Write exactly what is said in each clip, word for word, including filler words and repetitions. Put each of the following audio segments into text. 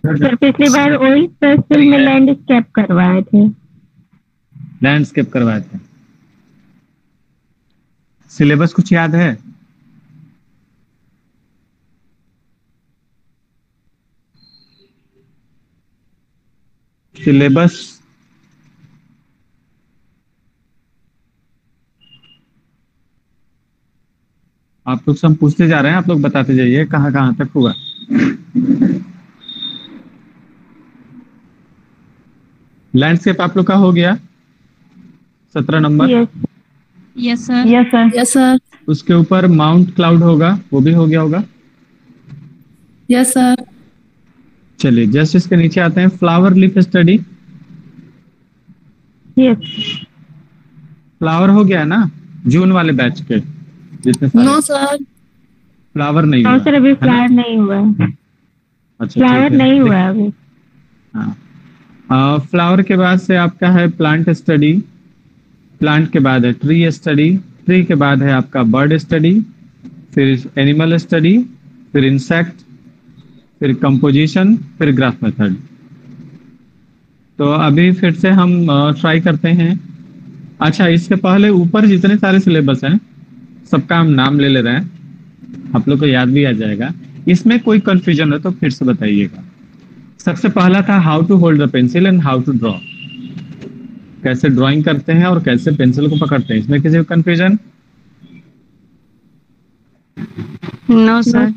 Sir पिछली बार वही pencil में लैंडस्केप करवाए थे। लैंडस्केप करवाए थे। सिलेबस कुछ याद है? सिलेबस आप लोग सब पूछते जा रहे हैं, आप लोग बताते जाइए कहाँ कहाँ तक हुआ। लैंडस्केप आप लोग का हो गया सत्रह number. Yes yes sir. Yes sir yes sir. उसके ऊपर माउंट क्लाउड होगा, वो भी हो गया होगा। Yes sir. चलिए जस्ट इसके नीचे आते हैं, flower leaf study. Yes flower हो गया ना जून वाले बैच के जितने सारे? No sir. फ्लावर नहीं नो हुआ सर अभी है ना? फ्लावर नहीं हुआ है। अच्छा फ्लावर ठीक है। नहीं हुआ है अभी। हाँ, फ्लावर के बाद से आपका है प्लांट स्टडी। प्लांट के बाद है ट्री स्टडी। ट्री के बाद है आपका बर्ड स्टडी, फिर एनिमल स्टडी, फिर इंसेक्ट, फिर कंपोजिशन, फिर ग्राफ मेथड। तो अभी फिर से हम ट्राई करते हैं। अच्छा इसके पहले ऊपर जितने सारे सिलेबस हैं सबका हम नाम ले ले रहे हैं, आप लोग को याद भी आ जाएगा। इसमें कोई कंफ्यूजन है तो फिर से बताइएगा। सबसे पहला था how to hold the pencil and how to draw, कैसे ड्राइंग करते हैं और कैसे पेंसिल को पकड़ते हैं। इसमें किसी को कंफ्यूजन? No sir.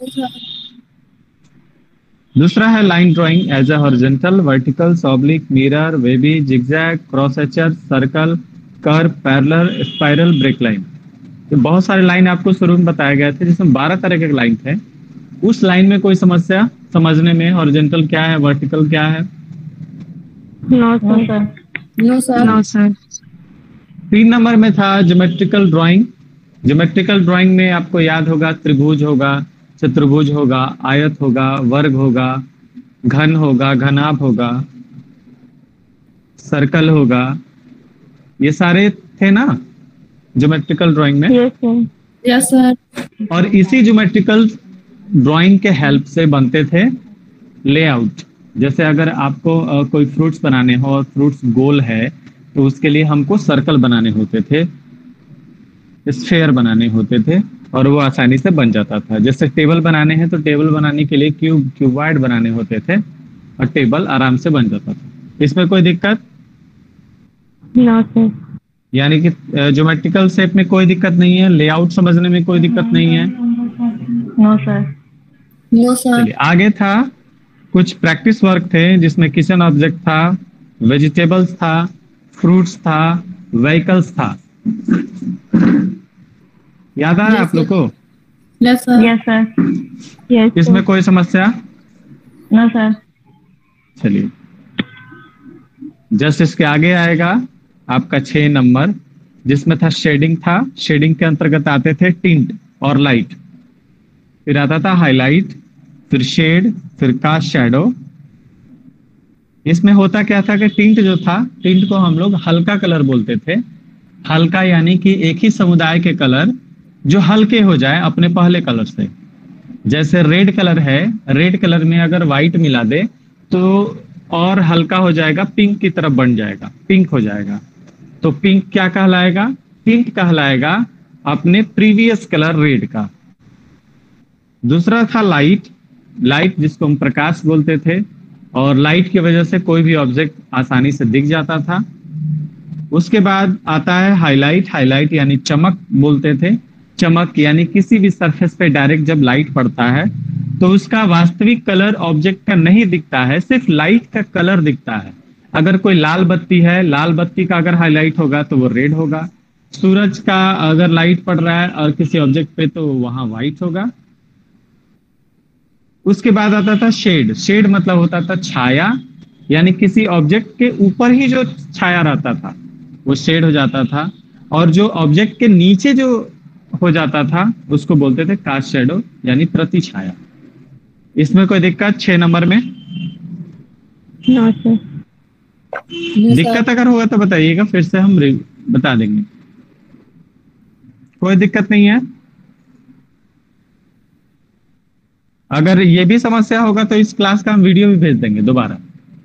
दूसरा है line drawing as a horizontal, vertical, oblique, mirror, wavy, zigzag, cross hatcher, circle, curve, parallel, spiral, break line. तो बहुत सारे लाइन आपको शुरू में बताए गए थे जिसमें बारह तरह के लाइन थे। उस लाइन में कोई समस्या समझने में? हॉरिजॉन्टल क्या है, वर्टिकल क्या है? No sir. No sir. No sir. तीन नंबर में था ज्योमेट्रिकल ड्राइंग। ज्योमेट्रिकल ड्राइंग में आपको याद होगा त्रिभुज होगा, चतुर्भुज होगा, आयत होगा, वर्ग होगा, घन होगा, घनाभ होगा, सर्कल होगा, ये सारे थे ना ज्योमेट्रिकल ड्राइंग में। Yes sir. Yes sir. और इसी ज्योमेट्रिकल ड्राइंग के हेल्प से बनते थे लेआउट। जैसे अगर आपको अ, कोई फ्रूट्स बनाने हो और फ्रूट्स गोल है तो उसके लिए हमको सर्कल बनाने होते थे, स्फेयर बनाने होते थे, और वो आसानी से बन जाता था। जैसे टेबल बनाने हैं तो टेबल बनाने के लिए क्यूब क्यूबॉइड बनाने होते थे और टेबल आराम से बन जाता था। इसमें कोई दिक्कत? No sir. यानी कि ज्योमेट्रिकल शेप में कोई दिक्कत नहीं है, लेआउट समझने में कोई दिक्कत नहीं है। No sir. No sir. चलिए आगे था कुछ प्रैक्टिस वर्क थे जिसमें किचन ऑब्जेक्ट था, वेजिटेबल्स था, फ्रूट्स था, व्हीकल्स था। याद आ रहा है आप लोग को? Yes sir. Yes sir. Yes इसमें कोई समस्या? No sir. चलिए जस्ट इसके आगे आएगा आपका छह नंबर जिसमें था शेडिंग था। शेडिंग के अंतर्गत आते थे टिंट और लाइट, फिर आता था हाईलाइट, फिर शेड, फिर कास्ट शैडो। इसमें होता क्या था कि टिंट जो था, टिंट को हम लोग हल्का कलर बोलते थे। हल्का यानी कि एक ही समुदाय के कलर जो हल्के हो जाए अपने पहले कलर से। जैसे रेड कलर है, रेड कलर में अगर व्हाइट मिला दे तो और हल्का हो जाएगा, पिंक की तरफ बन जाएगा, पिंक हो जाएगा। तो पिंक क्या कहलाएगा? टिंट कहलाएगा अपने प्रीवियस कलर रेड का। दूसरा था लाइट। लाइट जिसको हम प्रकाश बोलते थे, और लाइट की वजह से कोई भी ऑब्जेक्ट आसानी से दिख जाता था। उसके बाद आता है हाईलाइट। हाईलाइट यानी चमक बोलते थे। चमक यानी किसी भी सरफेस पे डायरेक्ट जब लाइट पड़ता है तो उसका वास्तविक कलर ऑब्जेक्ट का नहीं दिखता है, सिर्फ लाइट का कलर दिखता है। अगर कोई लाल बत्ती है, लाल बत्ती का अगर हाईलाइट होगा तो वो रेड होगा। सूरज का अगर लाइट पड़ रहा है और किसी ऑब्जेक्ट पे तो वहां व्हाइट होगा। उसके बाद आता था शेड। शेड मतलब होता था छाया, यानी किसी ऑब्जेक्ट के ऊपर ही जो छाया रहता था वो शेड हो जाता था, और जो ऑब्जेक्ट के नीचे जो हो जाता था उसको बोलते थे कास्ट शैडो यानी प्रति छाया। इसमें कोई दिक्कत? छह नंबर में नो सर। दिक्कत अगर होगा तो बताइएगा, फिर से हम बता देंगे। कोई दिक्कत नहीं है? अगर ये भी समस्या होगा तो इस क्लास का हम वीडियो भी भेज देंगे दोबारा,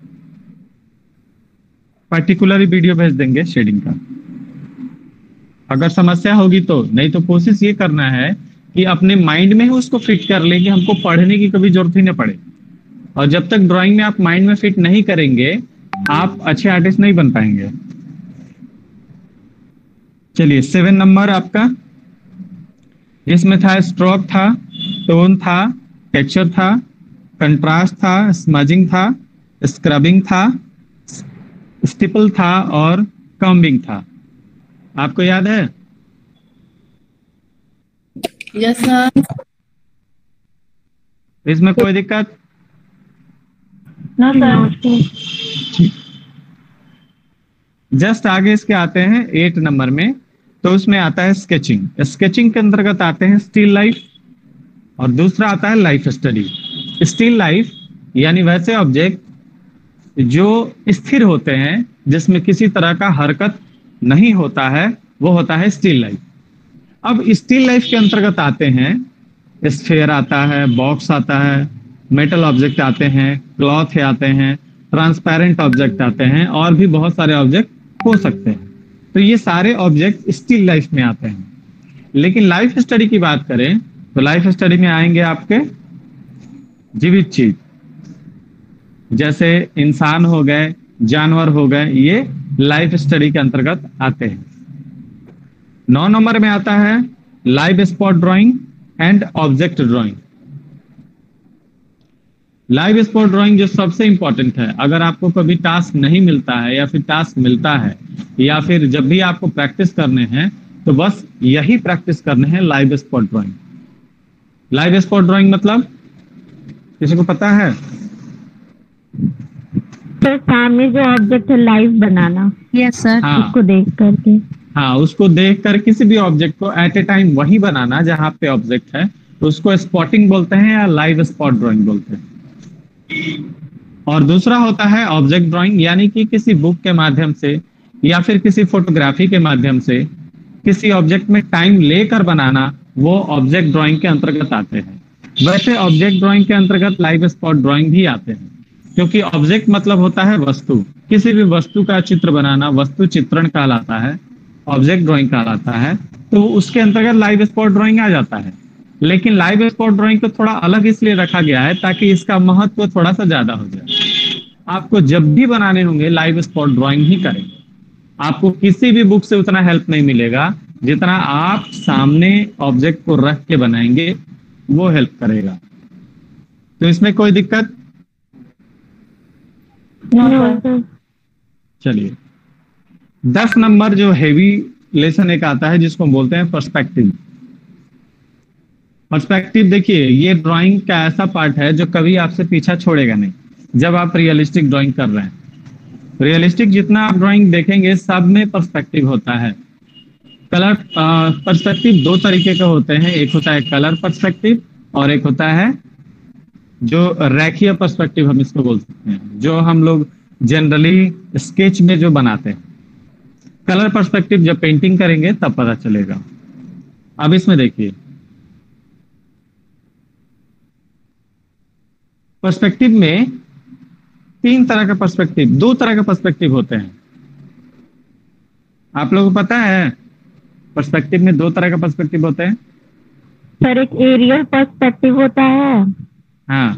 पर्टिकुलर वीडियो भेज देंगे शेडिंग का, अगर समस्या होगी तो। नहीं तो कोशिश ये करना है कि अपने माइंड में ही उसको फिट कर ले कि हमको पढ़ने की कभी जरूरत ही ना पड़े। और जब तक ड्राइंग में आप माइंड में फिट नहीं करेंगे आप अच्छे आर्टिस्ट नहीं बन पाएंगे। चलिए सेवन नंबर आपका, इसमें था स्ट्रोक था, टोन था, टेक्सचर था, कंट्रास्ट था, स्मजिंग था, स्क्रबिंग था, स्टिपल था और कॉम्बिंग था। आपको याद है? Yes sir. इसमें कोई दिक्कत? No sir. जस्ट आगे इसके आते हैं एट नंबर में, तो उसमें आता है स्केचिंग। स्केचिंग के अंतर्गत आते हैं स्टिल लाइफ और दूसरा आता है लाइफ स्टडी। स्टिल लाइफ यानी वैसे ऑब्जेक्ट जो स्थिर होते हैं, जिसमें किसी तरह का हरकत नहीं होता है, वो होता है स्टिल लाइफ। अब स्टिल लाइफ के अंतर्गत आते हैं स्फेयर आता है, बॉक्स आता है, मेटल ऑब्जेक्ट आते हैं, क्लॉथ आते हैं, ट्रांसपेरेंट ऑब्जेक्ट आते हैं और भी बहुत सारे ऑब्जेक्ट हो सकते हैं। तो ये सारे ऑब्जेक्ट स्टिल लाइफ में आते हैं। लेकिन लाइफ स्टडी की बात करें तो लाइफ स्टडी में आएंगे आपके जीवित चीज, जैसे इंसान हो गए, जानवर हो गए, ये लाइफ स्टडी के अंतर्गत आते हैं। नौ नंबर में आता है live spot drawing and object drawing. Live spot drawing जो सबसे इंपॉर्टेंट है, अगर आपको कभी टास्क नहीं मिलता है या फिर टास्क मिलता है या फिर जब भी आपको प्रैक्टिस करने हैं तो बस यही प्रैक्टिस करने हैं, live spot drawing. Live spot drawing मतलब किसी को पता है? तो सामने जो ऑब्जेक्ट है लाइव बनाना। Yes sir. हाँ उसको देख करके। हाँ, उसको देख कर किसी भी ऑब्जेक्ट को एट ए टाइम वही बनाना जहां पे ऑब्जेक्ट है, तो उसको स्पॉटिंग बोलते हैं या लाइव स्पॉट ड्राइंग बोलते हैं। और दूसरा होता है ऑब्जेक्ट ड्राइंग, यानी कि किसी बुक के माध्यम से या फिर किसी फोटोग्राफी के माध्यम से किसी ऑब्जेक्ट में टाइम लेकर बनाना, वो ऑब्जेक्ट ड्राइंग के अंतर्गत आते हैं। वैसे ऑब्जेक्ट ड्राइंग के अंतर्गत लाइव स्पॉट ड्राइंग भी आते हैं, क्योंकि ऑब्जेक्ट मतलब होता है वस्तु। किसी भी वस्तु का चित्र बनाना वस्तु चित्रण कहलाता है, ऑब्जेक्ट ड्राइंग कहलाता है, तो उसके अंतर्गत लाइव स्पॉट ड्राइंग आ जाता है। लेकिन लाइव स्पॉट ड्राइंग को थोड़ा अलग इसलिए रखा गया है ताकि इसका महत्व थोड़ा सा ज्यादा हो जाए। आपको जब भी बनाने होंगे लाइव स्पॉट ड्राइंग ही करेंगे। आपको किसी भी बुक से उतना हेल्प नहीं मिलेगा जितना आप सामने ऑब्जेक्ट को रख के बनाएंगे, वो हेल्प करेगा। तो इसमें कोई दिक्कत? चलिए दस नंबर जो हेवी लेसन एक आता है जिसको बोलते हैं पर्सपेक्टिव। पर्सपेक्टिव देखिए, ये ड्राइंग का ऐसा पार्ट है जो कभी आपसे पीछा छोड़ेगा नहीं जब आप रियलिस्टिक ड्राइंग कर रहे हैं। रियलिस्टिक जितना आप ड्राइंग देखेंगे सब में पर्सपेक्टिव होता है। कलर पर्सपेक्टिव दो तरीके के होते हैं, एक होता है कलर पर्सपेक्टिव और एक होता है जो रेखीय पर्सपेक्टिव, हम इसको बोल सकते हैं, जो हम लोग जनरली स्केच में जो बनाते हैं। कलर पर्सपेक्टिव जब पेंटिंग करेंगे तब पता चलेगा। अब इसमें देखिए पर्सपेक्टिव में तीन तरह का पर्सपेक्टिव, दो तरह का पर्सपेक्टिव होते हैं। आप लोगों को पता है पर्सपेक्टिव में दो तरह का पर्सपेक्टिव होते हैं? सर एक एरियल पर्सपेक्टिव होता है, हाँ,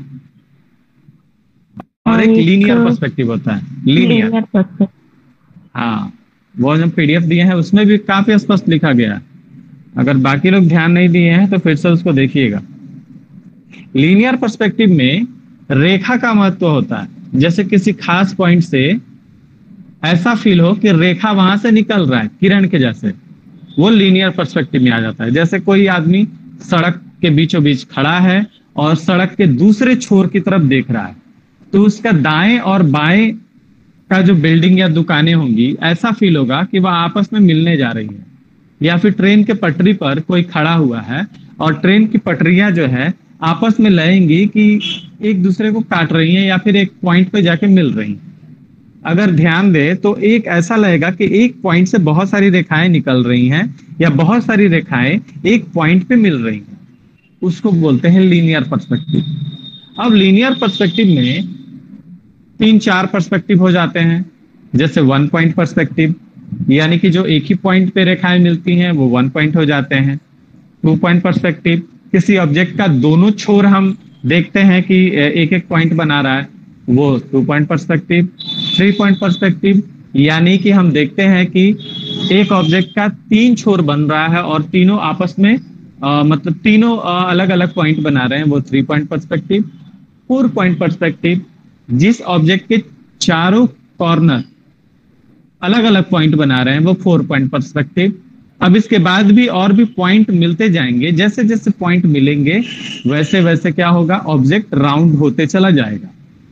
और और एक एक लीनियर पर्सपेक्टिव होता है। Linear, linear perspective. हाँ, वो जो पीडीएफ दिए हैं उसमें भी काफी स्पष्ट लिखा गया है। अगर बाकी लोग ध्यान नहीं दिए हैं तो फिर से उसको देखिएगा। लीनियर पर्सपेक्टिव में रेखा का महत्व होता है, जैसे किसी खास पॉइंट से ऐसा फील हो कि रेखा वहां से निकल रहा है किरण के जैसे, वो लीनियर पर्सपेक्टिव में आ जाता है। जैसे कोई आदमी सड़क के बीचों बीच खड़ा है और सड़क के दूसरे छोर की तरफ देख रहा है, तो उसका दाएं और बाएं का जो बिल्डिंग या दुकानें होंगी, ऐसा फील होगा कि वह आपस में मिलने जा रही है। या फिर ट्रेन के पटरी पर कोई खड़ा हुआ है और ट्रेन की पटरियां जो है आपस में लगेंगी कि एक दूसरे को काट रही हैं या फिर एक पॉइंट पे जाके मिल रही हैं। अगर ध्यान दे तो एक ऐसा लगेगा कि एक पॉइंट से बहुत सारी रेखाएं निकल रही हैं या बहुत सारी रेखाएं एक पॉइंट पे मिल रही हैं। उसको बोलते हैं लीनियर पर्सपेक्टिव। अब लीनियर पर्सपेक्टिव में तीन चार पर्सपेक्टिव हो जाते हैं, जैसे वन पॉइंट पर्सपेक्टिव, यानी कि जो एक ही पॉइंट पे रेखाएं मिलती हैं वो वन पॉइंट हो जाते हैं। टू पॉइंट पर्सपेक्टिव, किसी ऑब्जेक्ट का दोनों छोर हम देखते हैं कि एक एक पॉइंट बना रहा है, वो two point perspective. Three point perspective, यानी कि हम देखते हैं कि एक ऑब्जेक्ट का तीन छोर बन रहा है और तीनों आपस में आ, मतलब तीनों अलग अलग पॉइंट बना रहे हैं, वो three point perspective. Four point perspective, जिस ऑब्जेक्ट के चारों कॉर्नर अलग अलग पॉइंट बना रहे हैं, वो फोर पॉइंट पर्सपेक्टिव। अब इसके बाद भी और भी पॉइंट मिलते जाएंगे, जैसे जैसे पॉइंट मिलेंगे वैसे वैसे क्या होगा, ऑब्जेक्ट राउंड होते चला जाएगा।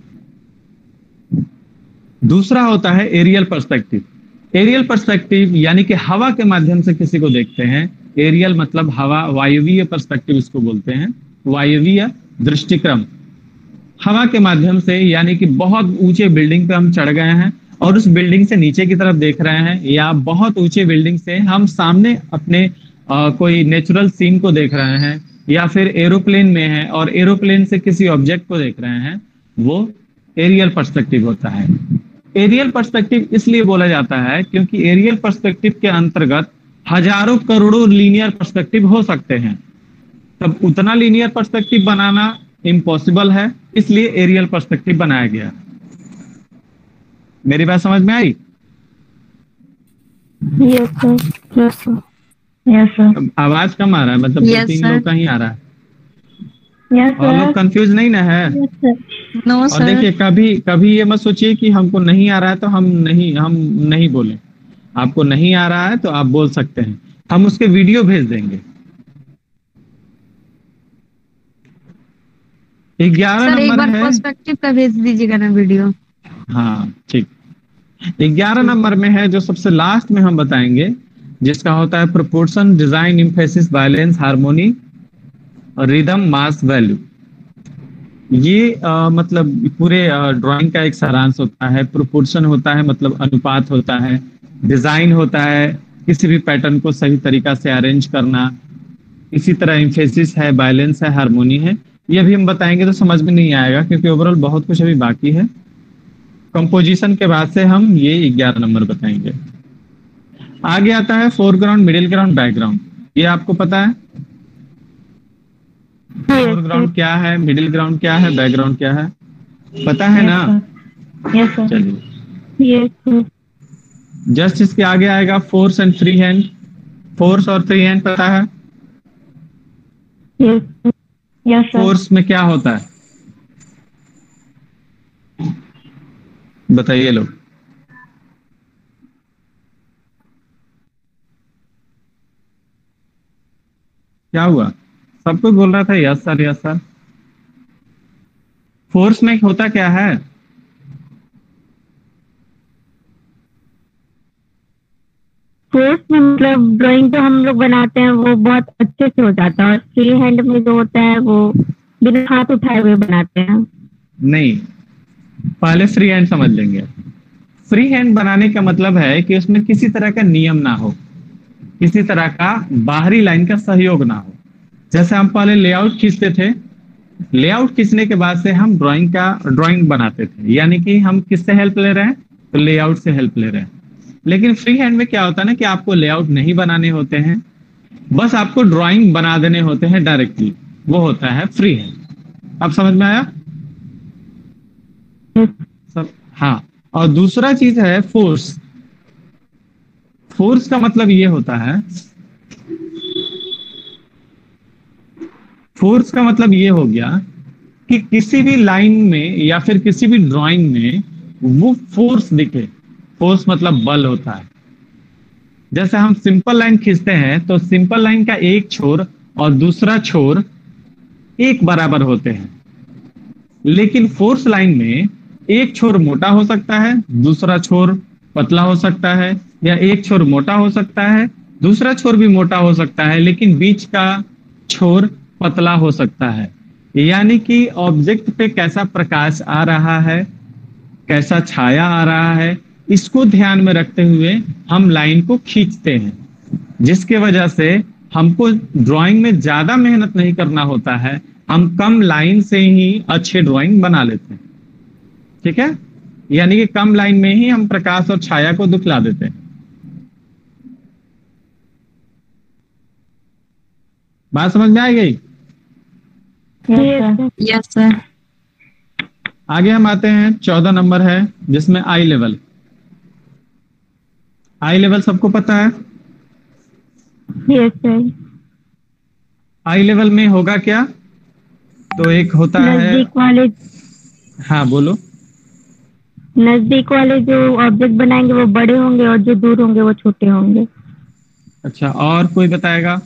दूसरा होता है एरियल पर्सपेक्टिव। एरियल पर्सपेक्टिव यानी कि हवा के माध्यम से किसी को देखते हैं। एरियल मतलब हवा, वायवीय पर्सपेक्टिव इसको बोलते हैं, वायवीय दृष्टिक्रम। हवा के माध्यम से, यानी कि बहुत ऊंचे बिल्डिंग पे हम चढ़ गए हैं और उस बिल्डिंग से नीचे की तरफ देख रहे हैं, या बहुत ऊंचे बिल्डिंग से हम सामने अपने आ, कोई नेचुरल सीन को देख रहे हैं, या फिर एरोप्लेन में है और एरोप्लेन से किसी ऑब्जेक्ट को देख रहे हैं, वो एरियल पर्सपेक्टिव होता है। एरियल पर्सपेक्टिव इसलिए बोला जाता है क्योंकि एरियल पर्सपेक्टिव के अंतर्गत हजारों करोड़ों लीनियर पर्सपेक्टिव हो सकते हैं। तब उतना लीनियर पर्सपेक्टिव बनाना इम्पॉसिबल है, इसलिए एरियल पर्सपेक्टिव बनाया गया। मेरी बात समझ में आई? Yes sir, yes sir, yes sir, आवाज कम आ रहा है, मतलब दो Yes, तीन sir. लोग का ही आ रहा है, यस और लोग सर, कंफ्यूज नहीं ना है। Yes sir. नो और सर। देखिए, कभी कभी ये मत सोचिए कि हमको नहीं आ रहा है तो हम नहीं हम नहीं बोले। आपको नहीं आ रहा है तो आप बोल सकते हैं, हम उसके वीडियो भेज देंगे। ग्यारह सर एक नंबर बार है। पर्सपेक्टिव का भेज दीजिएगा ना वीडियो। हाँ ठीक। ग्यारह नंबर में है जो सबसे लास्ट में हम बताएंगे, जिसका होता है proportion, design, emphasis, balance, harmony, rhythm, mass, value. ये आ, मतलब पूरे ड्राइंग का एक सारांश होता है। प्रोपोर्शन होता है मतलब अनुपात होता है, डिजाइन होता है किसी भी पैटर्न को सही तरीका से अरेंज करना, इसी तरह इम्फेसिस है, बैलेंस है, हार्मोनी है। ये भी हम बताएंगे तो समझ में नहीं आएगा क्योंकि ओवरऑल बहुत कुछ अभी बाकी है। कंपोजिशन के बाद से हम ये ग्यारह नंबर बताएंगे। आगे आता है फोरग्राउंड, मिडिल ग्राउंड, बैकग्राउंड। ये आपको पता है फोरग्राउंड क्या है, मिडिल ग्राउंड क्या है, बैकग्राउंड क्या है, पता है ना? यस सर, चलिए, यस सर, जस्ट इसके आगे आएगा force and free hand. Force और फ्री हैंड पता है? Yes sir, yes sir. Force में क्या होता है बताइए लोग। क्या हुआ? सब कुछ बोल रहा था yes sir, yes sir. Force में होता क्या है? फोर्स में मतलब ड्राइंग जो हम लोग बनाते हैं वो बहुत अच्छे से हो जाता है, और फ्री हैंड में जो होता है वो बिना हाथ उठाए हुए बनाते हैं। नहीं, पहले फ्री हैंड समझ लेंगे। फ्री हैंड बनाने का मतलब है कि उसमें किसी तरह का नियम ना हो, किसी तरह का बाहरी लाइन का सहयोग ना हो। जैसे हम पहले लेआउट खींचते थे, लेआउट खींचने के बाद से हम ड्राइंग का ड्राइंग बनाते थे, यानी कि हम किससे हेल्प ले रहे हैं? तो लेआउट से हेल्प ले रहे हैं। लेकिन फ्री हैंड में क्या होता है ना कि आपको लेआउट नहीं बनाने होते हैं, बस आपको ड्राइंग बना देने होते हैं डायरेक्टली, वो होता है फ्री हैंड। अब समझ में आया सब? हाँ। और दूसरा चीज है फोर्स। फोर्स का मतलब ये होता है, फोर्स का मतलब ये हो गया कि किसी भी लाइन में या फिर किसी भी ड्राइंग में वो फोर्स दिखे। फोर्स मतलब बल होता है। जैसे हम सिंपल लाइन खींचते हैं तो सिंपल लाइन का एक छोर और दूसरा छोर एक बराबर होते हैं, लेकिन फोर्स लाइन में एक छोर मोटा हो सकता है, दूसरा छोर पतला हो सकता है, या एक छोर मोटा हो सकता है, दूसरा छोर भी मोटा हो सकता है, लेकिन बीच का छोर पतला हो सकता है। यानी कि ऑब्जेक्ट पे कैसा प्रकाश आ रहा है, कैसा छाया आ रहा है, इसको ध्यान में रखते हुए हम लाइन को खींचते हैं, जिसके वजह से हमको ड्राइंग में ज्यादा मेहनत नहीं करना होता है, हम कम लाइन से ही अच्छे ड्राइंग बना लेते हैं। ठीक है, यानी कि कम लाइन में ही हम प्रकाश और छाया को दिखला देते हैं। बात समझ में आ गई? Yes sir. आगे हम आते हैं, चौदह नंबर है जिसमें आई लेवल। आई लेवल सबको पता है? Yes sir. आई लेवल में होगा क्या? तो एक होता है, नजदीक वाले हाँ बोलो। नजदीक वाले जो ऑब्जेक्ट बनाएंगे वो बड़े होंगे और जो दूर होंगे वो छोटे होंगे। अच्छा, और कोई बताएगा?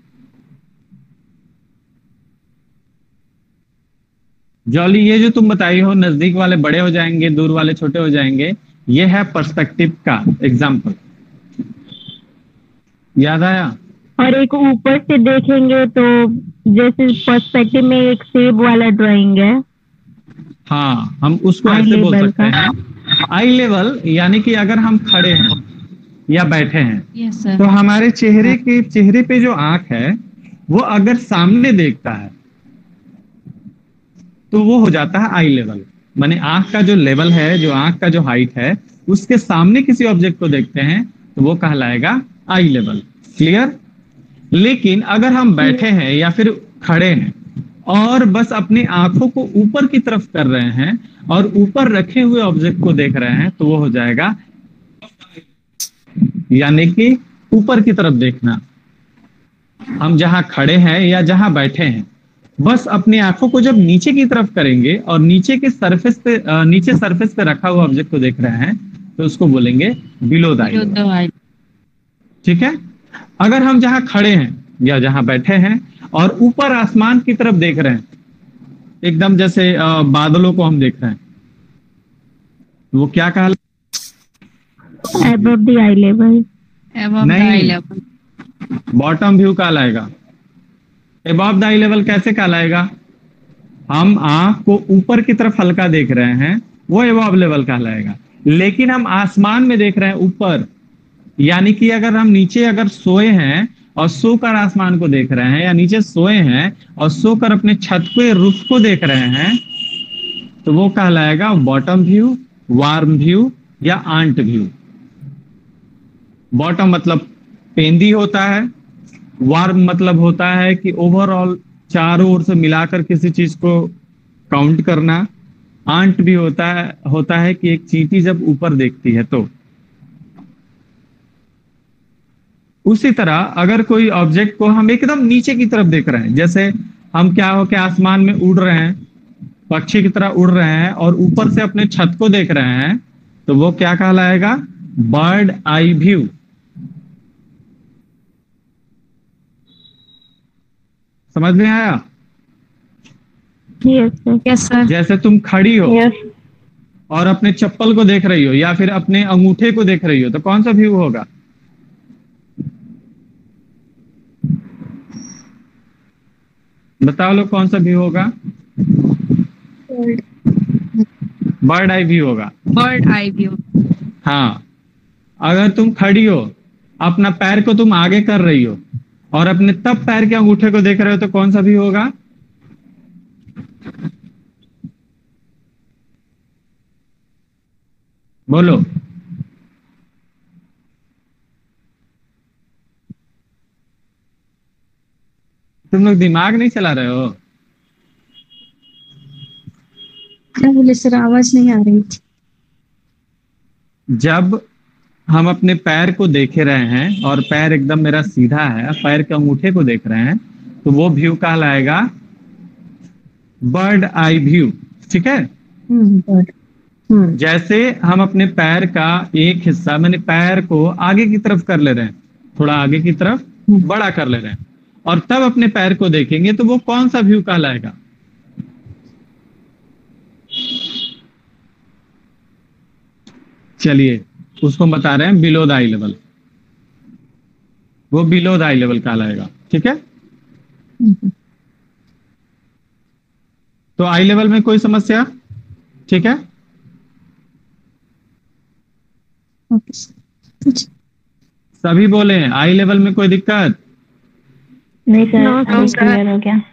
जॉली, ये जो तुम बताई हो नजदीक वाले बड़े हो जाएंगे, दूर वाले छोटे हो जाएंगे, ये है पर्सपेक्टिव का एग्जाम्पल। याद आया? और एक ऊपर से देखेंगे तो जैसे पर्सपेक्टिव में एक सेब वाला ड्राइंग है। हाँ, हम उसको आई ऐसे बोल लेवल सकते का। हैं आई लेवल, यानी कि अगर हम खड़े हैं या बैठे हैं यस सर। तो हमारे चेहरे के चेहरे पे जो आंख है वो अगर सामने देखता है तो वो हो जाता है आई लेवल। माने आंख का जो लेवल है, जो आंख का जो हाइट है, उसके सामने किसी ऑब्जेक्ट को देखते हैं तो वो कहलाएगा आई लेवल। क्लियर? लेकिन अगर हम बैठे हैं या फिर खड़े हैं और बस अपनी आंखों को ऊपर की तरफ कर रहे हैं और ऊपर रखे हुए ऑब्जेक्ट को देख रहे हैं तो वो हो जाएगा, यानी कि ऊपर की तरफ देखना। हम जहां खड़े हैं या जहां बैठे हैं, बस अपनी आंखों को जब नीचे की तरफ करेंगे और नीचे के सरफेस पे अ, नीचे सरफेस पे रखा हुआ ऑब्जेक्ट को देख रहे हैं तो उसको बोलेंगे बिलो द आई। ठीक है? अगर हम जहां खड़े हैं या जहां बैठे हैं और ऊपर आसमान की तरफ देख रहे हैं, एकदम जैसे अ, बादलों को हम देख रहे हैं, वो क्या कहा? above the eye level। नहीं, बॉटम व्यू कहलाएगा। अबव द आई लेवल कैसे कहलाएगा? हम आंख को ऊपर की तरफ हल्का देख रहे हैं, वो अबव लेवल कहलाएगा। लेकिन हम आसमान में देख रहे हैं ऊपर, यानी कि अगर हम नीचे अगर सोए हैं और सोकर आसमान को देख रहे हैं, या नीचे सोए हैं और सोकर अपने छत पे रूफ को देख रहे हैं, तो वो कहलाएगा बॉटम व्यू, वार्म व्यू या आंट व्यू। बॉटम मतलब पेंदी होता है, वार्म मतलब होता है कि ओवरऑल चारों ओर से मिलाकर किसी चीज को काउंट करना। आंट भी होता है होता है कि एक चींटी जब ऊपर देखती है तो। उसी तरह अगर कोई ऑब्जेक्ट को हम एकदम नीचे की तरफ देख रहे हैं, जैसे हम क्या हो के आसमान में उड़ रहे हैं, पक्षी की तरह उड़ रहे हैं और ऊपर से अपने छत को देख रहे हैं, तो वो क्या कहलाएगा? Bird eye view. समझ में आया? Yes sir. Yes sir. जैसे तुम खड़ी हो यस। और अपने चप्पल को देख रही हो या फिर अपने अंगूठे को देख रही हो, तो कौन सा व्यू होगा? बताओ लोग, कौन सा व्यू होगा? बर्ड आई व्यू होगा। Bird eye view. हाँ, अगर तुम खड़ी हो, अपना पैर को तुम आगे कर रही हो और अपने तब पैर के अंगूठे को देख रहे हो, तो कौन सा व्यू होगा? बोलो। तुम लोग दिमाग नहीं चला रहे हो? क्या बोले सर? आवाज नहीं आ रही थी। जब हम अपने पैर को देखे रहे हैं और पैर एकदम मेरा सीधा है, पैर के अंगूठे को देख रहे हैं, तो वो व्यू कहलाएगा बर्ड आई व्यू। ठीक है? हम्म, बर्ड। हम्म। जैसे हम अपने पैर का एक हिस्सा, मैंने पैर को आगे की तरफ कर ले रहे हैं, थोड़ा आगे की तरफ बड़ा कर ले रहे हैं, और तब अपने पैर को देखेंगे तो वो कौन सा व्यू कहलाएगा? चलिए, उसको बता रहे हैं बिलो द आई लेवल। वो बिलो द आई लेवल कहलाएगा। ठीक है? तो आई लेवल में कोई समस्या? ठीक है? Okay sir. सभी बोले आई लेवल में कोई दिक्कत? नहीं सर, नो अभी सर। क्लियर हो गया।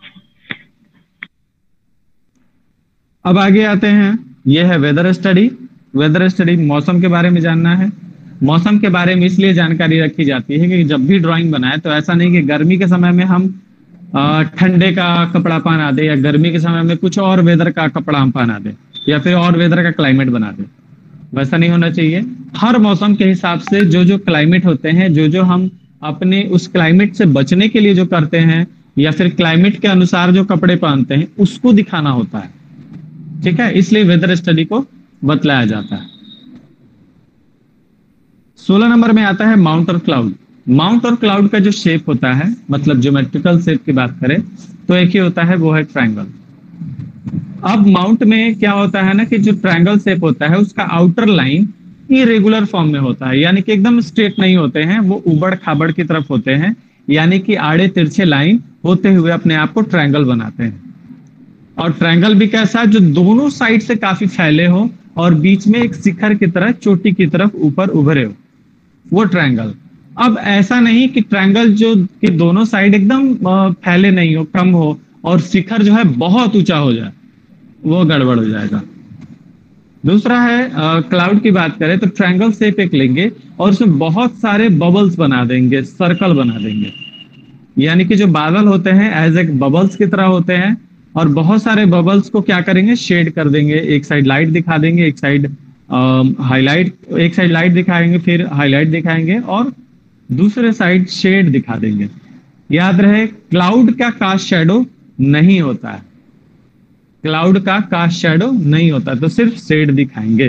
अब आगे आते हैं, ये है वेदर स्टडी। वेदर स्टडी मौसम के बारे में जानना है। मौसम के बारे में इसलिए जानकारी रखी जाती है कि जब भी ड्राइंग बनाए तो ऐसा नहीं कि गर्मी के समय में हम अ, ठंडे का कपड़ा पहना दे, या गर्मी के समय में कुछ और वेदर का कपड़ा हम पहना दे, या फिर और वेदर का क्लाइमेट बना दे। वैसा नहीं होना चाहिए। हर मौसम के हिसाब से जो जो क्लाइमेट होते हैं, जो जो हम अपने उस क्लाइमेट से बचने के लिए जो करते हैं, या फिर क्लाइमेट के अनुसार जो कपड़े पहनते हैं, उसको दिखाना होता है। ठीक है, इसलिए वेदर स्टडी को बतलाया जाता है। सोलह नंबर में आता है माउंट और क्लाउड। माउंट और क्लाउड का जो शेप होता है, मतलब ज्योमेट्रिकल शेप की बात करें तो एक ही होता है, वो है ट्रायंगल। अब माउंट में क्या होता है ना कि जो ट्रायंगल शेप होता है उसका आउटर लाइन इरेगुलर फॉर्म में होता है, यानी कि एकदम स्ट्रेट नहीं होते हैं, वो उबड़ खाबड़ की तरफ होते हैं, यानी कि आड़े तिरछे लाइन होते हुए अपने आप को ट्रायंगल बनाते हैं। और ट्रायंगल भी कैसा, जो दोनों साइड से काफी फैले हो और बीच में एक शिखर की तरह चोटी की तरफ ऊपर उभरे हो, वो ट्रायंगल। अब ऐसा नहीं कि ट्रायंगल जो कि दोनों साइड एकदम अ, फैले नहीं हो, कम हो, और शिखर जो है बहुत ऊंचा हो जाए, वो गड़बड़ हो जाएगा। दूसरा है क्लाउड की बात करें तो ट्रायंगल शेप एक लेंगे और उसमें बहुत सारे बबल्स बना देंगे, सर्कल बना देंगे, यानी कि जो बादल होते हैं एज ए बबल्स की तरह होते हैं, और बहुत सारे बबल्स को क्या करेंगे, शेड कर देंगे। एक साइड लाइट दिखा देंगे, एक साइड हाईलाइट, एक साइड लाइट दिखाएंगे, फिर हाईलाइट दिखाएंगे, और दूसरे साइड शेड दिखा देंगे। याद रहे, क्लाउड का कास्ट शैडो नहीं होता है, क्लाउड का कास्ट शैडो नहीं होता, तो सिर्फ शेड दिखाएंगे।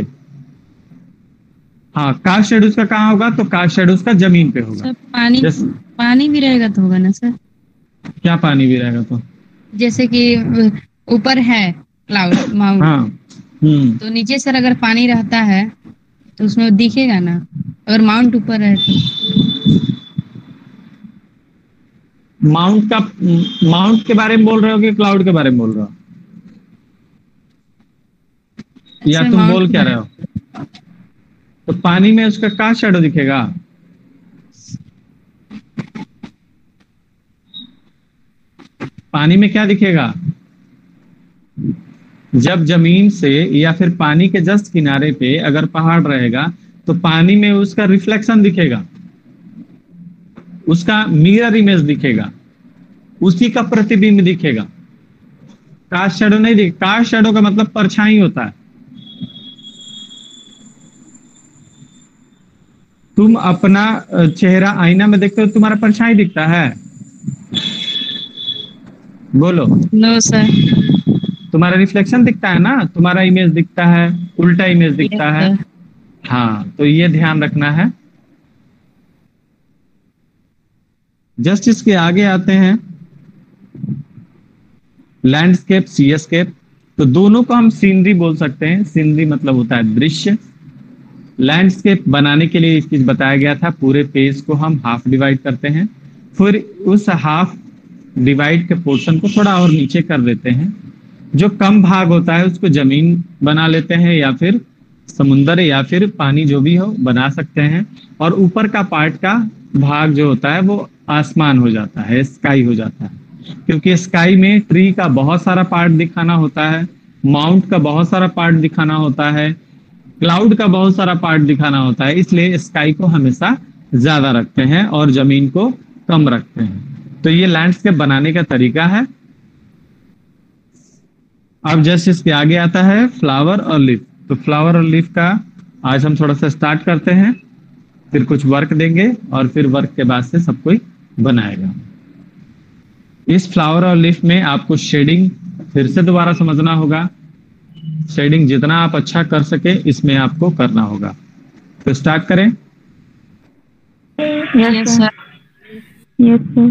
हाँ, कास्ट शैडो उसका कहाँ होगा, तो कास्ट शैडो उसका जमीन पे होगा। सर पानी जैस, पानी भी रहेगा तो होगा ना सर? क्या पानी भी रहेगा तो? जैसे कि ऊपर है क्लाउड माउंट, हाँ, हम्म, तो नीचे सर अगर पानी रहता है तो उसमें दिखेगा ना, अगर माउंट ऊपर है तो? माउंट का, माउंट के बारे में बोल रहे हो कि क्लाउड के बारे में बोल रहे हो, या सर, तुम माउंट बोल क्या के रहे हो? तो पानी में उसका क्या शैडो दिखेगा? पानी में क्या दिखेगा? जब जमीन से या फिर पानी के जस्ट किनारे पे अगर पहाड़ रहेगा तो पानी में उसका रिफ्लेक्शन दिखेगा, उसका मिरर इमेज दिखेगा, उसी का प्रतिबिंब दिखेगा। कास्ट शैडो नहीं दिखे। कास्ट शैडो का मतलब परछाई होता है। तुम अपना चेहरा आईना में देखते हो, तुम्हारा परछाई दिखता है? बोलो। No sir. तुम्हारा रिफ्लेक्शन दिखता है ना, तुम्हारा इमेज दिखता है, उल्टा इमेज दिखता है। हाँ, तो ये ध्यान रखना है। जस्ट इसके आगे आते हैं लैंडस्केप, सीस्केप। तो दोनों को हम सीनरी बोल सकते हैं। सीनरी मतलब होता है दृश्य। लैंडस्केप बनाने के लिए एक चीज बताया गया था, पूरे पेज को हम हाफ डिवाइड करते हैं, फिर उस हाफ डिवाइड के पोर्शन को थोड़ा और नीचे कर देते हैं। जो कम भाग होता है उसको जमीन बना लेते हैं, या फिर समुंदर, या फिर पानी, जो भी हो बना सकते हैं। और ऊपर का पार्ट का भाग जो होता है वो आसमान हो जाता है, स्काई हो जाता है, क्योंकि स्काई में ट्री का बहुत सारा पार्ट दिखाना होता है, माउंट का बहुत सारा पार्ट दिखाना होता है, क्लाउड का बहुत सारा पार्ट दिखाना होता है, इसलिए स्काई को हमेशा ज्यादा रखते हैं और जमीन को कम रखते हैं। तो ये लैंडस्केप बनाने का तरीका है। अब जस्ट इसके आगे आता है फ्लावर और लीफ। तो फ्लावर और लीफ का आज हम थोड़ा सा स्टार्ट करते हैं, फिर कुछ वर्क देंगे और फिर वर्क के बाद से सब कोई बनाएगा। इस फ्लावर और लीफ में आपको शेडिंग फिर से दोबारा समझना होगा। शेडिंग जितना आप अच्छा कर सके इसमें आपको करना होगा। तो स्टार्ट करें। Yes sir. Yes sir.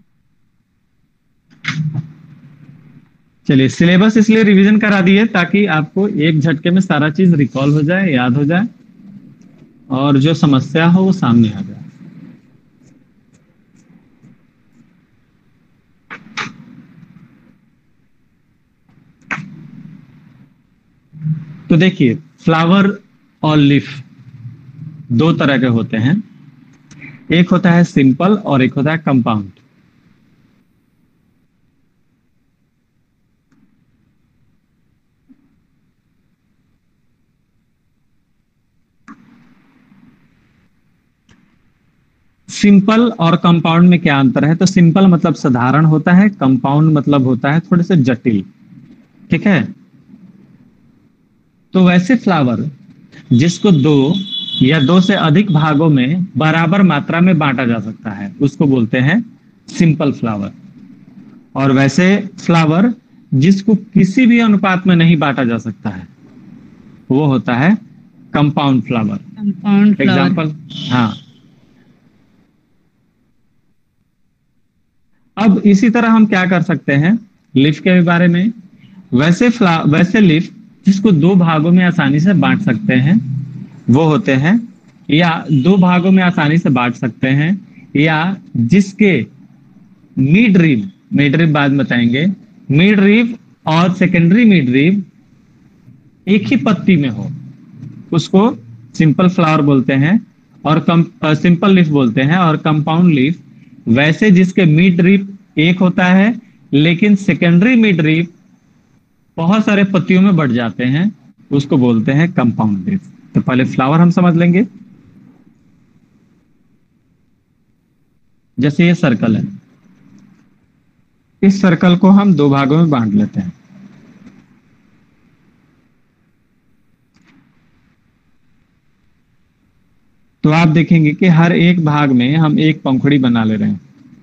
चलिए, सिलेबस इसलिए रिवीजन करा दिए ताकि आपको एक झटके में सारा चीज रिकॉल हो जाए, याद हो जाए, और जो समस्या हो वो सामने आ जाए। तो देखिए, फ्लावर और लीफ दो तरह के होते हैं। एक होता है सिंपल और एक होता है कंपाउंड। सिंपल और कंपाउंड में क्या अंतर है? तो सिंपल मतलब साधारण होता है, कंपाउंड मतलब होता है थोड़े से जटिल। ठीक है, तो वैसे फ्लावर जिसको दो या दो से अधिक भागों में बराबर मात्रा में बांटा जा सकता है उसको बोलते हैं सिंपल फ्लावर। और वैसे फ्लावर जिसको किसी भी अनुपात में नहीं बांटा जा सकता है वो होता है compound flower. Compound flower. Example, हाँ। अब इसी तरह हम क्या कर सकते हैं लीफ के बारे में। वैसे फ्ला वैसे लीफ जिसको दो भागों में आसानी से बांट सकते हैं वो होते हैं, या दो भागों में आसानी से बांट सकते हैं, या जिसके मिड रिब, मिड रिब बाद में बताएंगे, मिड रिब और सेकेंडरी मिड रिब एक ही पत्ती में हो, उसको सिंपल फ्लावर बोलते हैं और कम सिंपल लीफ बोलते हैं। और कंपाउंड लीफ वैसे जिसके मिड रिब एक होता है लेकिन सेकेंडरी मिड रिब बहुत सारे पत्तियों में बढ़ जाते हैं, उसको बोलते हैं कंपाउंड लीफ। तो पहले फ्लावर हम समझ लेंगे। जैसे ये सर्कल है, इस सर्कल को हम दो भागों में बांट लेते हैं। तो आप देखेंगे कि हर एक भाग में हम एक पंखुड़ी बना ले रहे हैं।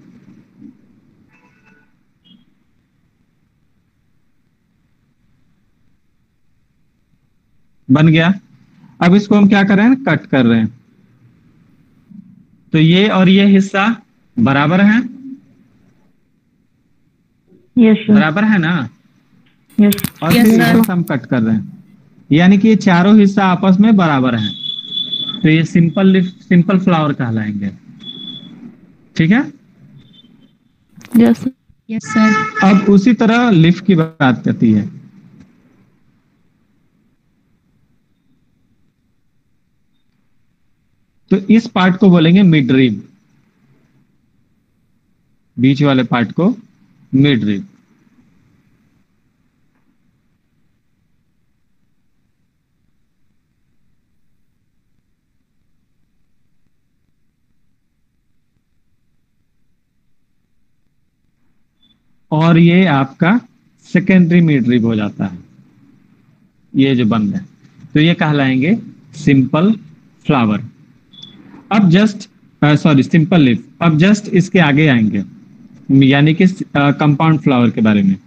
बन गया। अब इसको हम क्या कर रहे हैं, कट कर रहे हैं। तो ये और ये हिस्सा बराबर है, यस सर। बराबर है ना। यस। और Yes, फिर sir. इसे हम कट कर रहे हैं, यानी कि ये चारों हिस्सा आपस में बराबर हैं। तो ये सिंपल सिंपल फ्लावर कहलाएंगे। ठीक है। यस। Yes sir. अब उसी तरह लीफ की बात करती है। तो इस पार्ट को बोलेंगे मिड रिब, बीच वाले पार्ट को मिड रिब। और ये आपका सेकेंडरी मिड रिब हो जाता है, ये जो बन गए। तो ये कहलाएंगे सिंपल फ्लावर। अब जस्ट सॉरी सिंपल लीफ। अब जस्ट इसके आगे आएंगे, यानी कि कंपाउंड फ्लावर के बारे में।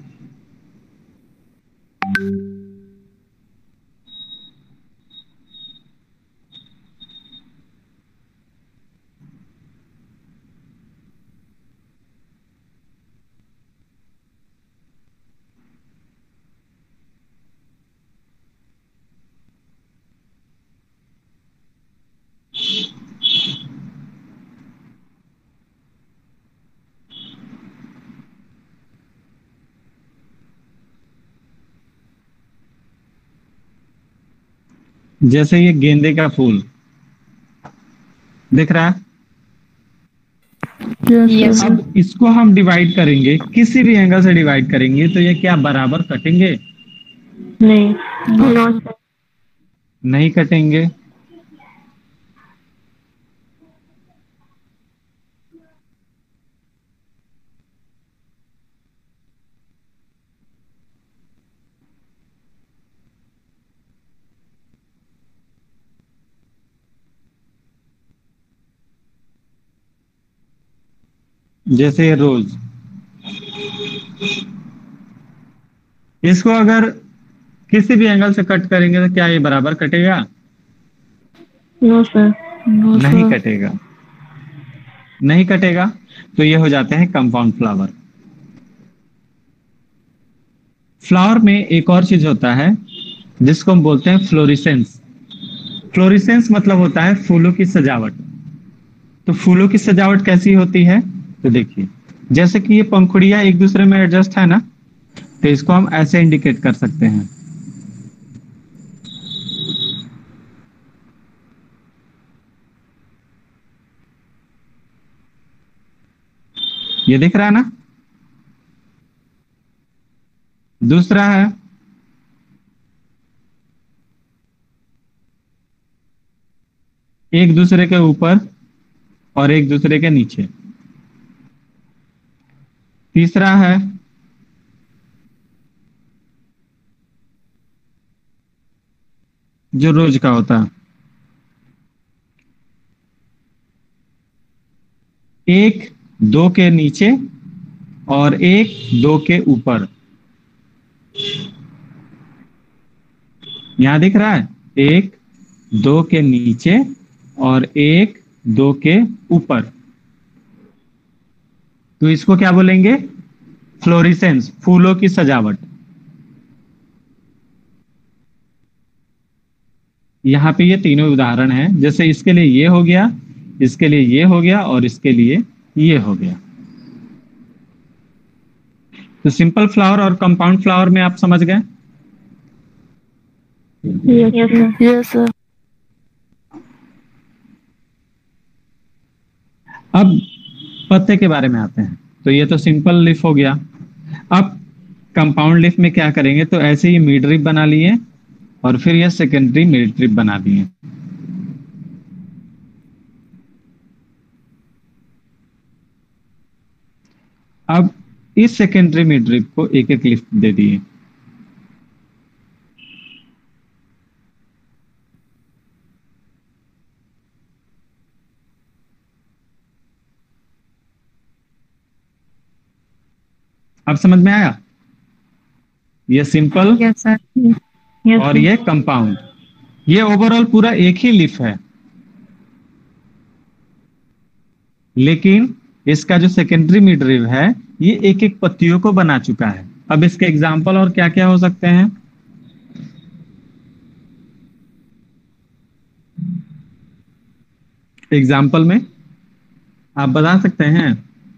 जैसे ये गेंदे का फूल दिख रहा है। Yes sir. अब इसको हम डिवाइड करेंगे, किसी भी एंगल से डिवाइड करेंगे, तो ये क्या बराबर कटेंगे? नहीं। No sir. नहीं कटेंगे। जैसे ये रोज, इसको अगर किसी भी एंगल से कट करेंगे तो क्या ये बराबर कटेगा? No sir. नहीं कटेगा, नहीं कटेगा। तो ये हो जाते हैं कंपाउंड फ्लावर। फ्लावर में एक और चीज होता है जिसको हम बोलते हैं फ्लोरिसेंस। फ्लोरिसेंस मतलब होता है फूलों की सजावट। तो फूलों की सजावट कैसी होती है? तो देखिए, जैसे कि ये पंखुड़ियां एक दूसरे में एडजस्ट है ना, तो इसको हम ऐसे इंडिकेट कर सकते हैं। ये दिख रहा है ना। दूसरा है, एक दूसरे के ऊपर और एक दूसरे के नीचे। तीसरा है जो रोज का होता है, एक दो के नीचे और एक दो के ऊपर। यहां दिख रहा है, एक दो के नीचे और एक दो के ऊपर। तो इसको क्या बोलेंगे? फ्लोरिसेंस, फूलों की सजावट। यहाँ पे ये तीनों उदाहरण हैं। जैसे इसके लिए ये हो गया, इसके लिए ये हो गया और इसके लिए ये हो गया। तो सिंपल फ्लावर और कंपाउंड फ्लावर में आप समझ गए? Yes sir. अब पत्ते के बारे में आते हैं। तो ये तो सिंपल लीफ हो गया। अब कंपाउंड लीफ में क्या करेंगे? तो ऐसे ही मिड लीफ बना लिए और फिर ये सेकेंडरी मिड लीफ बना दिए। अब इस सेकेंडरी मिड लीफ को एक एक लीफ दे दिए। अब समझ में आया? ये सिंपल यस सर। यस और ये कंपाउंड। ये ओवरऑल पूरा एक ही लीफ है, लेकिन इसका जो सेकेंडरी मिड लीफ है ये एक एक पत्तियों को बना चुका है। अब इसके एग्जाम्पल और क्या क्या हो सकते हैं? एग्जाम्पल में आप बता सकते हैं?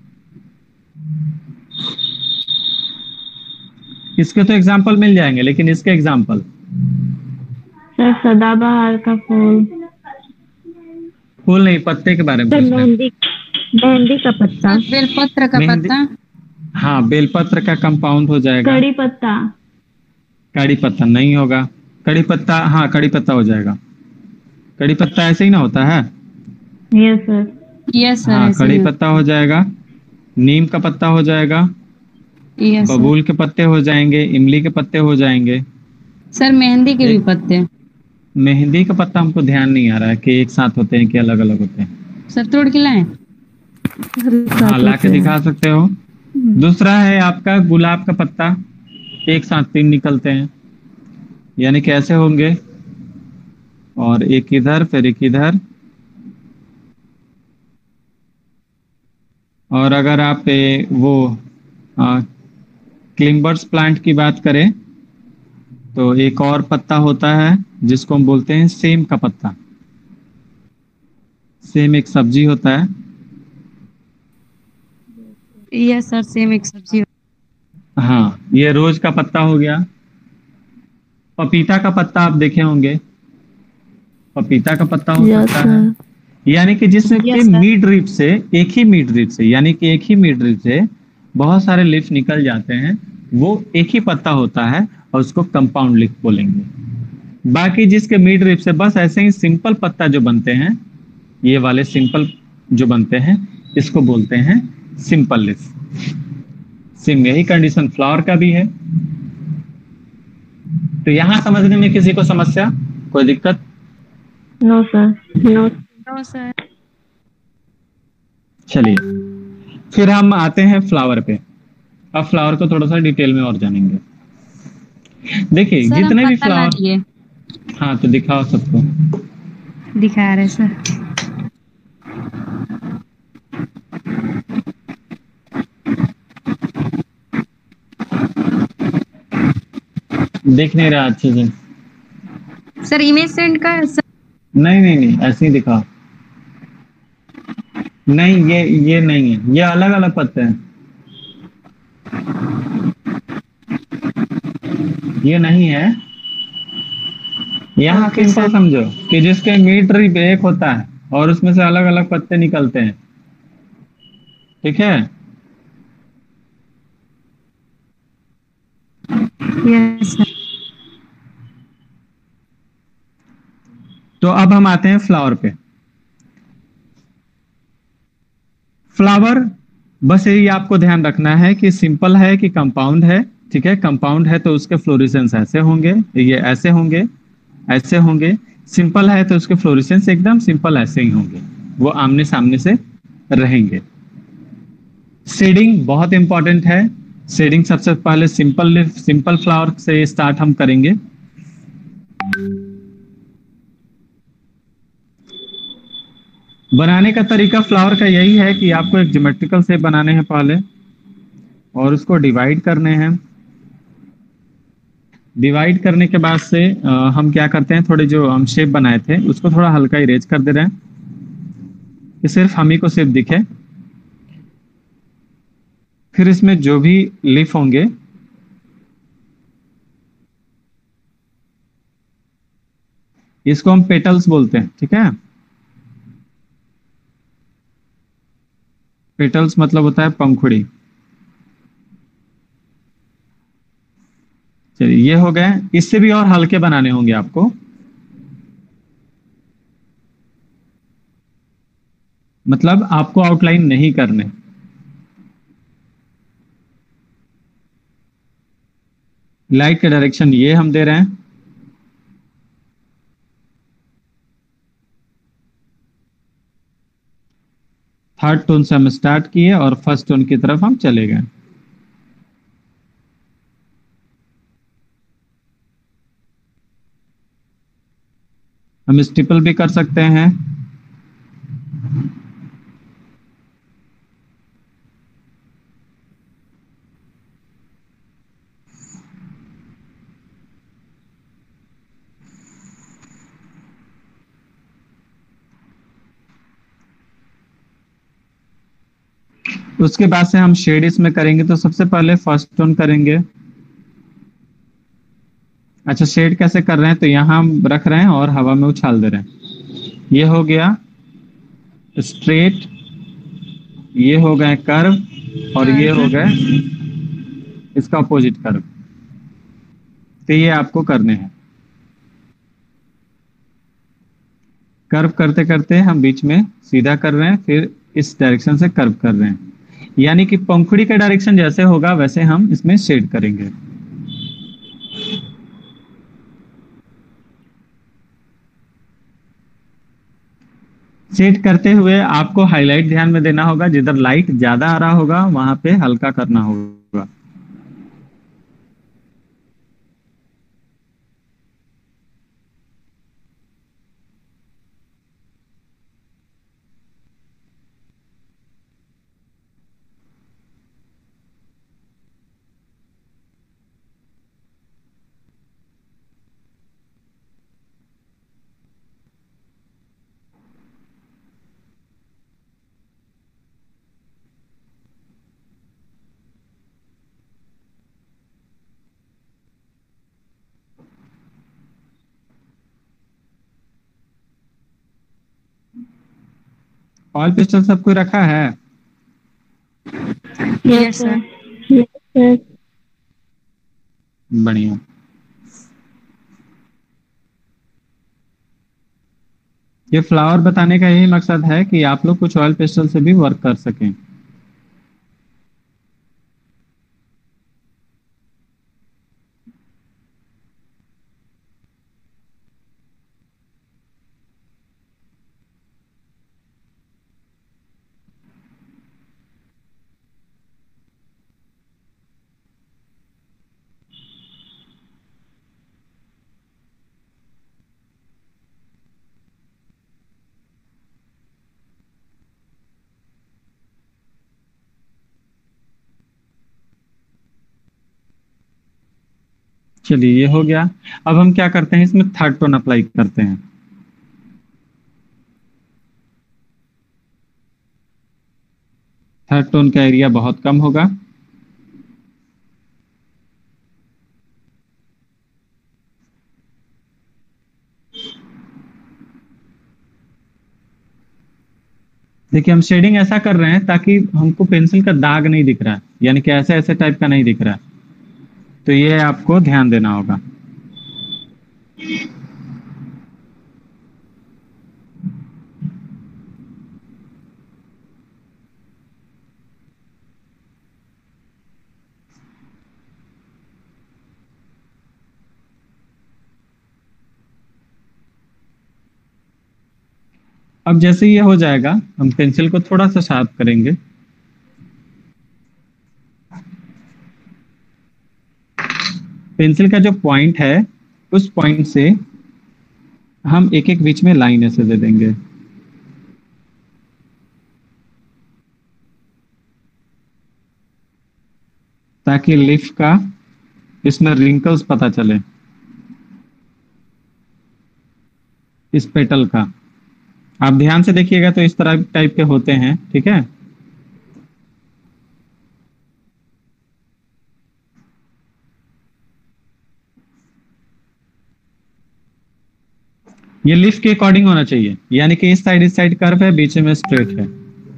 इसके तो एग्जाम्पल मिल जाएंगे, लेकिन इसके एग्जाम्पल? सर सदाबहार का फूल, फूल नहीं, पत्ते के बारे में सर पूछ रहे हैं। मेहंदी, मेहंदी का पत्ता, सर बेलपत्र का मेहंदी- पत्ता। हाँ, बेलपत्र का कंपाउंड हो जाएगा। कड़ी पत्ता, कड़ी पत्ता नहीं होगा। कड़ी पत्ता, हाँ कड़ी पत्ता हो जाएगा। कड़ी पत्ता ऐसे ही ना होता है? Yes sir. Yes sir. हाँ, ऐसे कड़ी ही। पत्ता हो जाएगा। नीम का पत्ता हो जाएगा। Yes sir. बबूल के पत्ते हो जाएंगे। इमली के पत्ते हो जाएंगे। सर मेहंदी के भी पत्ते। मेहंदी का पत्ता हमको ध्यान नहीं आ रहा है कि एक साथ होते हैं कि अलग अलग होते हैं। सर तोड़ के लाएं? हाँ, ला के दिखा सकते हो। दूसरा है आपका गुलाब का पत्ता, एक साथ तीन निकलते हैं, यानी कैसे होंगे? और एक इधर फिर एक इधर। और अगर आप ए, वो क्लिम्बर्स प्लांट की बात करें तो एक और पत्ता होता है जिसको हम बोलते हैं सेम का पत्ता। सेम एक सब्जी होता है। यस सर, सेम एक सब्जी। हाँ, ये रोज का पत्ता हो गया। पपीता का पत्ता आप देखे होंगे, पपीता का पत्ता हो यस सकता है। सर। यानी कि जिसमें Yes, कि sir. मिड लीफ से, एक ही मिड लीफ से, यानी कि एक ही मिड लीफ से बहुत सारे लीफ निकल जाते हैं, वो एक ही पत्ता होता है और उसको कंपाउंड लीफ बोलेंगे। बाकी जिसके मिड लीफ से बस ऐसे ही सिंपल पत्ता जो बनते हैं, ये वाले सिंपल जो बनते हैं, इसको बोलते हैं सिंपल लीफ। सिम यही कंडीशन फ्लावर का भी है। तो यहां समझने में किसी को समस्या, कोई दिक्कत? No sir. No. No sir. चलिए, फिर हम आते हैं फ्लावर पे। अब फ्लावर को थोड़ा सा डिटेल में और जानेंगे। देखिए सर हम जितने भी पत्ता ला फ्लावर, दिए। हाँ तो दिखाओ सबको। दिखा रहे सर। दिख नहीं रहा अच्छे से? सर इमेज सेंड कर सर। नहीं नहीं नहीं, ऐसे ही दिखाओ। नहीं, ये ये नहीं है, ये अलग अलग पत्ते हैं। ये नहीं है। यहाँ Okay, सिंपल sir. समझो कि जिसके मिड लीफ एक होता है और उसमें से अलग अलग पत्ते निकलते हैं। ठीक है? Yes sir. तो अब हम आते हैं फ्लावर पे। फ्लावर, बस यही आपको ध्यान रखना है कि सिंपल है कि कंपाउंड है। ठीक है, कंपाउंड है तो उसके फ्लोरेसेंस ऐसे होंगे, ये ऐसे होंगे, ऐसे होंगे। सिंपल है तो उसके फ्लोरेसेंस एकदम सिंपल ऐसे ही होंगे, वो आमने सामने से रहेंगे। शेडिंग बहुत इंपॉर्टेंट है। शेडिंग सबसे पहले सिंपल सिंपल फ्लावर से स्टार्ट हम करेंगे। बनाने का तरीका फ्लावर का यही है कि आपको एक ज्योमेट्रिकल शेप बनाने हैं पहले, और उसको डिवाइड करने हैं। डिवाइड करने के बाद से अ, हम क्या करते हैं, थोड़े जो हम शेप बनाए थे उसको थोड़ा हल्का इरेज कर दे रहे हैं कि सिर्फ हम ही को शेप दिखे। फिर इसमें जो भी लीफ होंगे इसको हम पेटल्स बोलते हैं। ठीक है, पेटल्स मतलब होता है पंखुड़ी। चलिए ये हो गए। इससे भी और हल्के बनाने होंगे आपको। मतलब आपको आउटलाइन नहीं करने। लाइट का डायरेक्शन ये हम दे रहे हैं। थर्ड टोन से हम स्टार्ट किए और फर्स्ट टोन की तरफ हम चले गए। हम स्टिपल भी कर सकते हैं। उसके बाद से हम शेड इसमें करेंगे, तो सबसे पहले फर्स्ट टोन करेंगे। अच्छा, शेड कैसे कर रहे हैं, तो यहां हम रख रहे हैं और हवा में उछाल दे रहे हैं। ये हो गया स्ट्रेट, ये हो गए कर्व, और ये हो गए इसका अपोजिट कर्व। तो ये आपको करने हैं। कर्व करते करते हम बीच में सीधा कर रहे हैं, फिर इस डायरेक्शन से कर्व कर रहे हैं। यानी कि पंखुड़ी का डायरेक्शन जैसे होगा वैसे हम इसमें शेड करेंगे। शेड करते हुए आपको हाईलाइट ध्यान में देना होगा। जिधर लाइट ज्यादा आ रहा होगा वहां पे हल्का करना होगा। ऑयल पिस्टल सब कोई रखा है? Yes sir. Yes, sir. बढ़िया। ये फ्लावर बताने का यही मकसद है कि आप लोग कुछ ऑयल पेस्टल से भी वर्क कर सकें। चलिए ये हो गया। अब हम क्या करते हैं, इसमें थर्ड टोन अप्लाई करते हैं। थर्ड टोन का एरिया बहुत कम होगा। देखिए हम शेडिंग ऐसा कर रहे हैं ताकि हमको पेंसिल का दाग नहीं दिख रहा है, यानी कि ऐसे ऐसे टाइप का नहीं दिख रहा है। तो ये आपको ध्यान देना होगा। अब जैसे ये हो जाएगा हम पेंसिल को थोड़ा सा शार्प करेंगे। पेंसिल का जो पॉइंट है उस पॉइंट से हम एक एक बीच में लाइन ऐसे दे देंगे। ताकि लीफ का इसमें रिंकल्स पता चले इस पेटल का। आप ध्यान से देखिएगा तो इस तरह टाइप के होते हैं, ठीक है। ये लीफ के अकॉर्डिंग होना चाहिए, यानी कि इस साइड इस साइड कर्व है, बीच में स्ट्रेट है।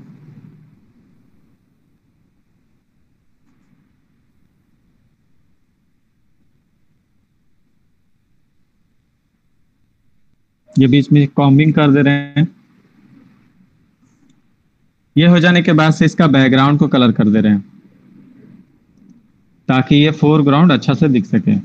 ये बीच में कॉम्बिंग कर दे रहे हैं। ये हो जाने के बाद से इसका बैकग्राउंड को कलर कर दे रहे हैं ताकि ये फोरग्राउंड अच्छा से दिख सके।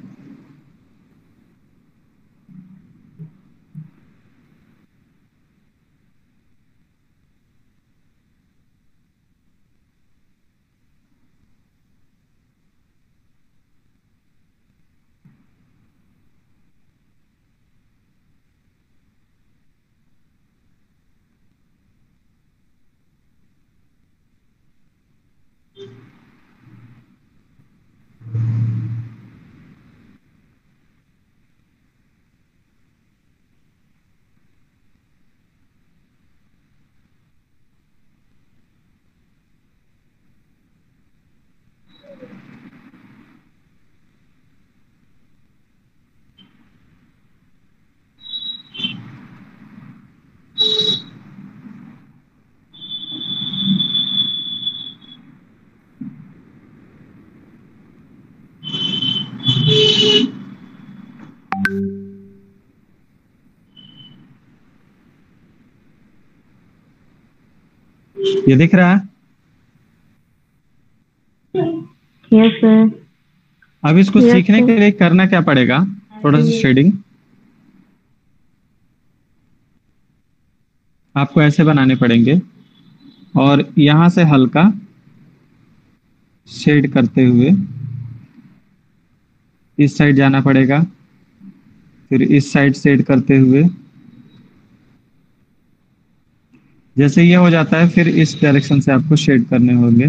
ये दिख रहा है? Yes sir. अब इसको Yes, सीखने sir. के लिए करना क्या पड़ेगा, थोड़ा सा शेडिंग आपको ऐसे बनाने पड़ेंगे और यहां से हल्का शेड करते हुए इस साइड जाना पड़ेगा, फिर इस साइड शेड करते हुए जैसे ये हो जाता है फिर इस डायरेक्शन से आपको शेड करने होंगे।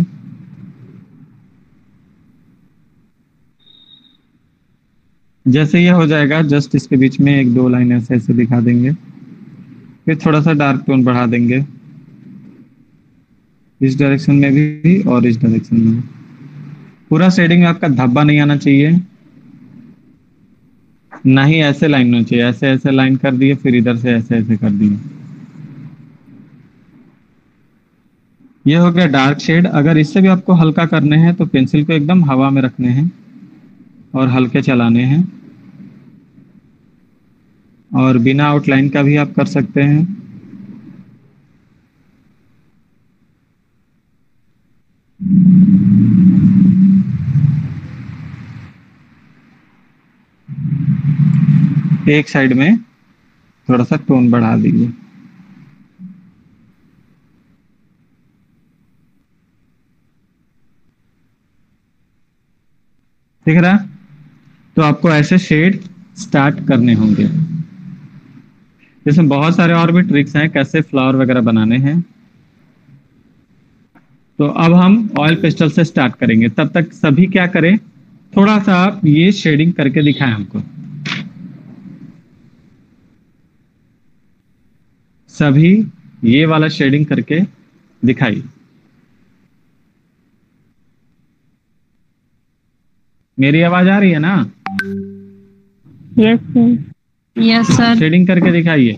जैसे ये हो जाएगा जस्ट इसके बीच में एक दो लाइन ऐसे ऐसे दिखा देंगे, फिर थोड़ा सा डार्क टोन बढ़ा देंगे इस डायरेक्शन में भी और इस डायरेक्शन में भी। पूरा शेडिंग में आपका धब्बा नहीं आना चाहिए, ना ही ऐसे लाइन होना चाहिए। ऐसे ऐसे लाइन कर दिए फिर इधर से ऐसे ऐसे कर दिए। ये हो गया डार्क शेड। अगर इससे भी आपको हल्का करने हैं तो पेंसिल को एकदम हवा में रखने हैं और हल्के चलाने हैं, और बिना आउटलाइन का भी आप कर सकते हैं। एक साइड में थोड़ा सा टोन बढ़ा दीजिए। दिख रहा? तो आपको ऐसे शेड स्टार्ट करने होंगे। इसमें बहुत सारे और भी ट्रिक्स हैं कैसे फ्लावर वगैरह बनाने हैं। तो अब हम ऑयल पेस्टल से स्टार्ट करेंगे। तब तक सभी क्या करें, थोड़ा सा आप ये शेडिंग करके दिखाएं हमको। सभी ये वाला शेडिंग करके दिखाइए। मेरी आवाज आ रही है ना? Yes sir. Yes sir. Shading करके दिखाइए।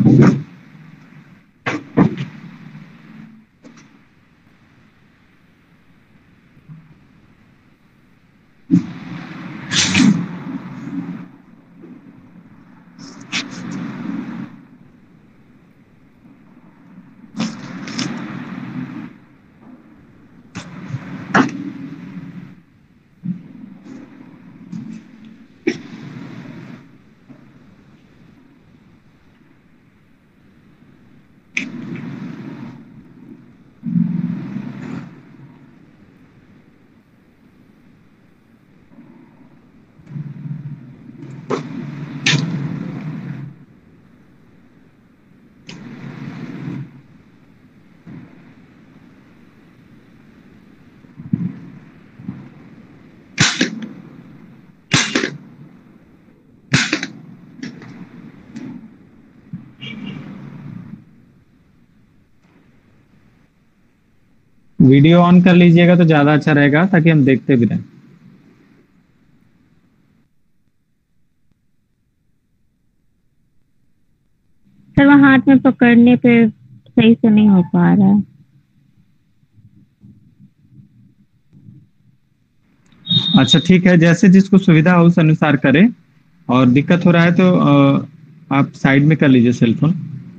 वीडियो ऑन कर लीजिएगा तो ज्यादा अच्छा रहेगा, ताकि हम देखते भी रहें। सर वो हाथ में पकड़ने पे सही से नहीं हो पा रहा है। अच्छा ठीक है, जैसे जिसको सुविधा हो उस अनुसार करें, और दिक्कत हो रहा है तो अ, आप साइड में कर लीजिए सेलफोन।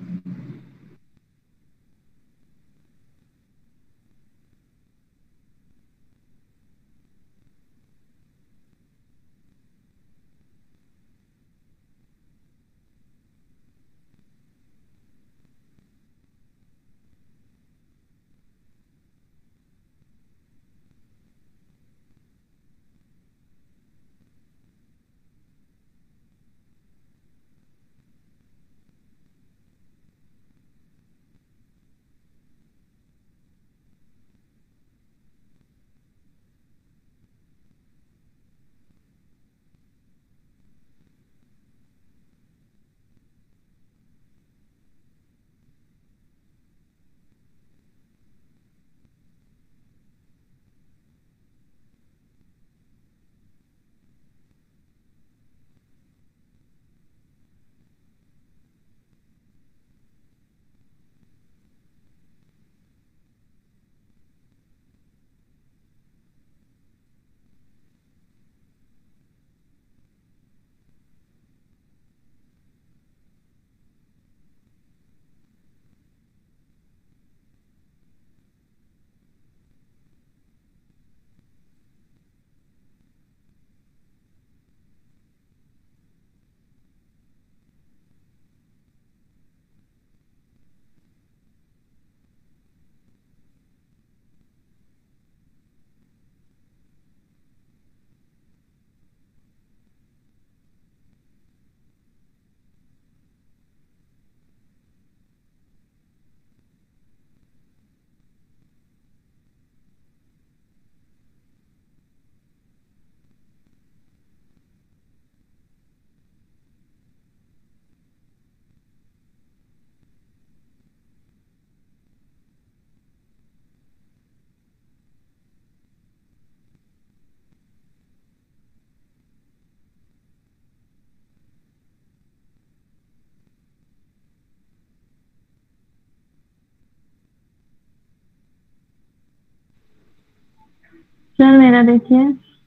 सर मेरा देखिए।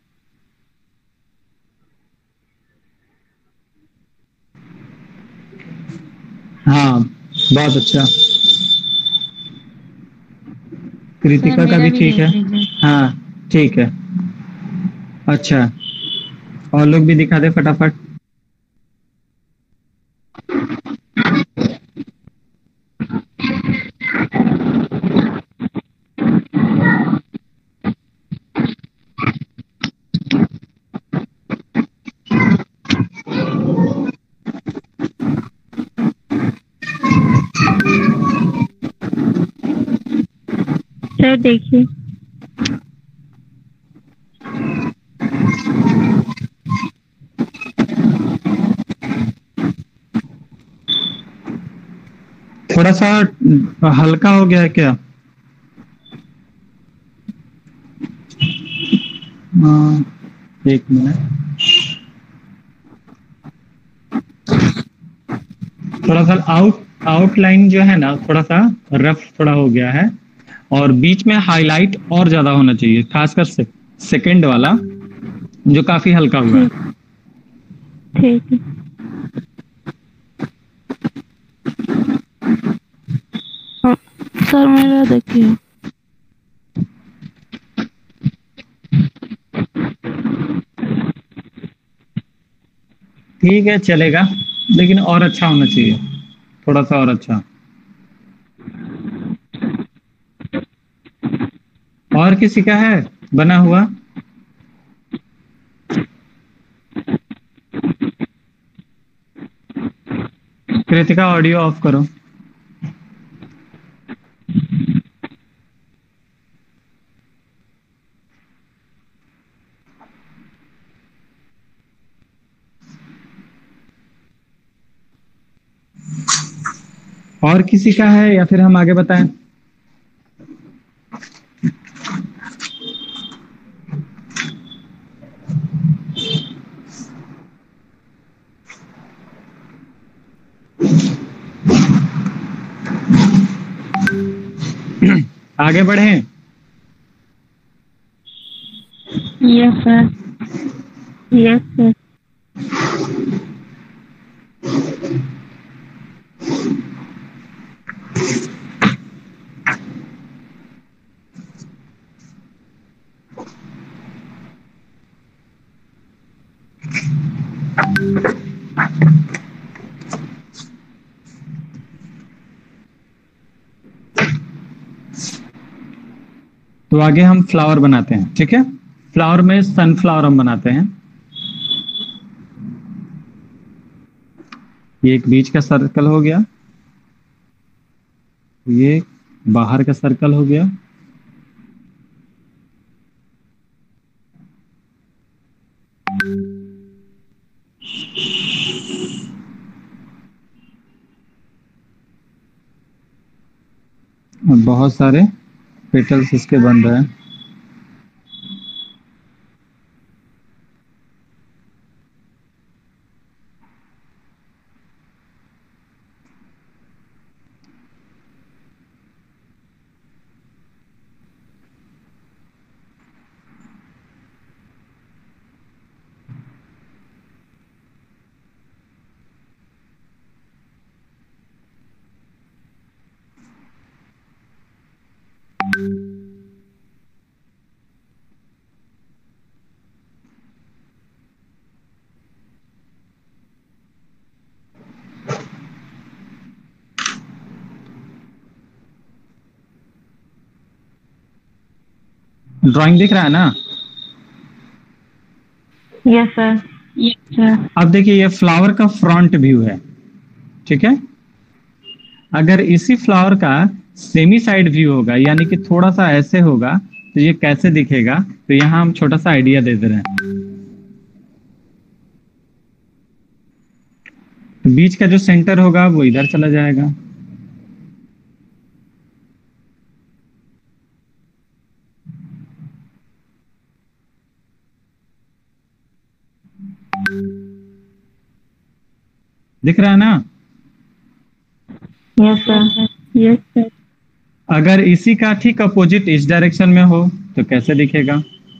हाँ बहुत अच्छा। सर कृतिका का मेरा भी भी ठीक है। देख लीजिए। हाँ ठीक है। अच्छा, और लोग भी दिखा दे फटाफट। सर देखिए। थोड़ा सा हल्का हो गया है क्या? हाँ, एक मिनट, थोड़ा सा आउट आउटलाइन जो है ना थोड़ा सा रफ थोड़ा हो गया है, और बीच में हाईलाइट और ज्यादा होना चाहिए, खासकर से, सेकेंड वाला जो काफी हल्का हुआ है। ठीक है। हाँ, सर मेरा देखिए। ठीक है चलेगा, लेकिन और अच्छा होना चाहिए, थोड़ा सा और अच्छा। और किसी का है बना हुआ? कृतिका ऑडियो ऑफ करो। और किसी का है या फिर हम आगे बताएं? आगे बढ़ें? Yes sir. Yes sir. तो आगे हम फ्लावर बनाते हैं, ठीक है। फ्लावर में सनफ्लावर हम बनाते हैं। ये एक बीच का सर्कल हो गया, ये बाहर का सर्कल हो गया, और बहुत सारे पेटल्स इसके बन रहे हैं। ड्राइंग दिख रहा है ना? Yes sir. Yes sir. अब देखिए ये फ्लावर का फ्रंट व्यू है, ठीक है। अगर इसी फ्लावर का सेमी साइड व्यू होगा, यानी कि थोड़ा सा ऐसे होगा, तो ये कैसे दिखेगा? तो यहाँ हम छोटा सा आइडिया दे दे रहे हैं। तो बीच का जो सेंटर होगा वो इधर चला जाएगा, दिख रहा है ना? Yes sir. Yes sir. अगर इसी का ठीक अपोजिट इस डायरेक्शन में हो तो कैसे दिखेगा?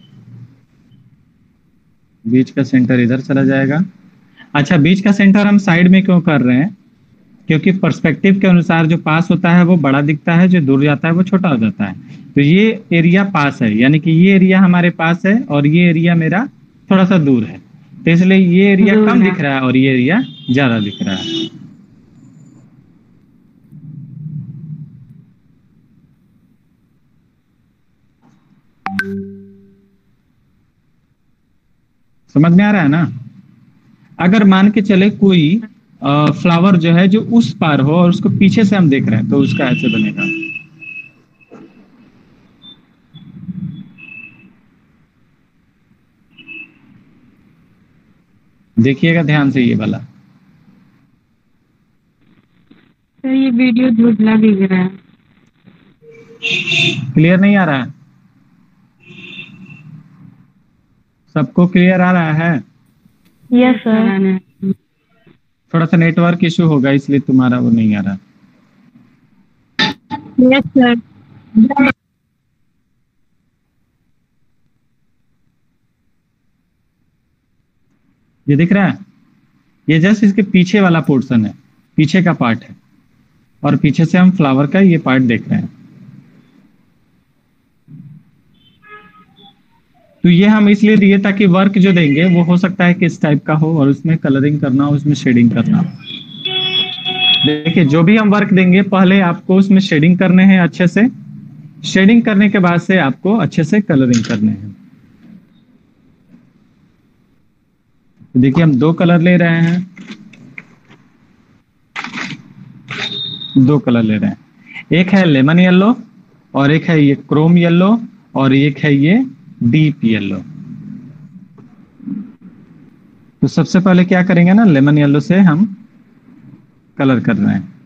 बीच का सेंटर इधर चला जाएगा। अच्छा, बीच का सेंटर हम साइड में क्यों कर रहे हैं? क्योंकि पर्सपेक्टिव के अनुसार जो पास होता है वो बड़ा दिखता है, जो दूर जाता है वो छोटा हो जाता है। तो ये एरिया पास है, यानी कि ये एरिया हमारे पास है और ये एरिया मेरा थोड़ा सा दूर है, तो इसलिए ये एरिया कम दिख रहा है और ये एरिया ज्यादा दिख रहा है। समझ में आ रहा है ना? अगर मान के चले कोई फ्लावर जो है जो उस पार हो और उसको पीछे से हम देख रहे हैं, तो उसका ऐसे बनेगा। देखिएगा ध्यान से ये वाला। सर ये वीडियो धुंधला दिख रहा है। क्लियर नहीं आ रहा है? सबको क्लियर आ रहा है? Yes sir. थोड़ा सा नेटवर्क इशू होगा इसलिए तुम्हारा वो नहीं आ रहा। Yes sir. ये दिख रहा है, ये जस्ट इसके पीछे वाला पोर्शन है, पीछे का पार्ट है, और पीछे से हम फ्लावर का ये पार्ट देख रहे हैं। तो ये हम इसलिए दिए ताकि वर्क जो देंगे वो हो सकता है कि इस टाइप का हो, और उसमें कलरिंग करना हो, उसमें शेडिंग करना हो। देखिए जो भी हम वर्क देंगे पहले आपको उसमें शेडिंग करने हैं अच्छे से, शेडिंग करने के बाद से आपको अच्छे से कलरिंग करने हैं। तो देखिए हम दो कलर ले रहे हैं, दो कलर ले रहे हैं, एक है लेमन येलो और एक है ये क्रोम येलो और एक है ये डीप येलो। तो सबसे पहले क्या करेंगे ना, लेमन येलो से हम कलर कर रहे हैं।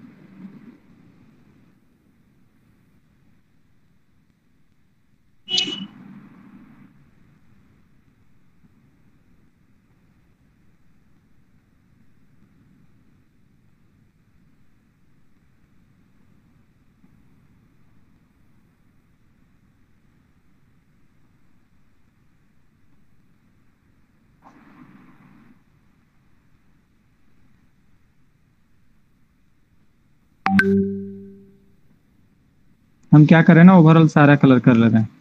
हम क्या करें ना, ओवरऑल सारा कलर कर ले रहे हैं।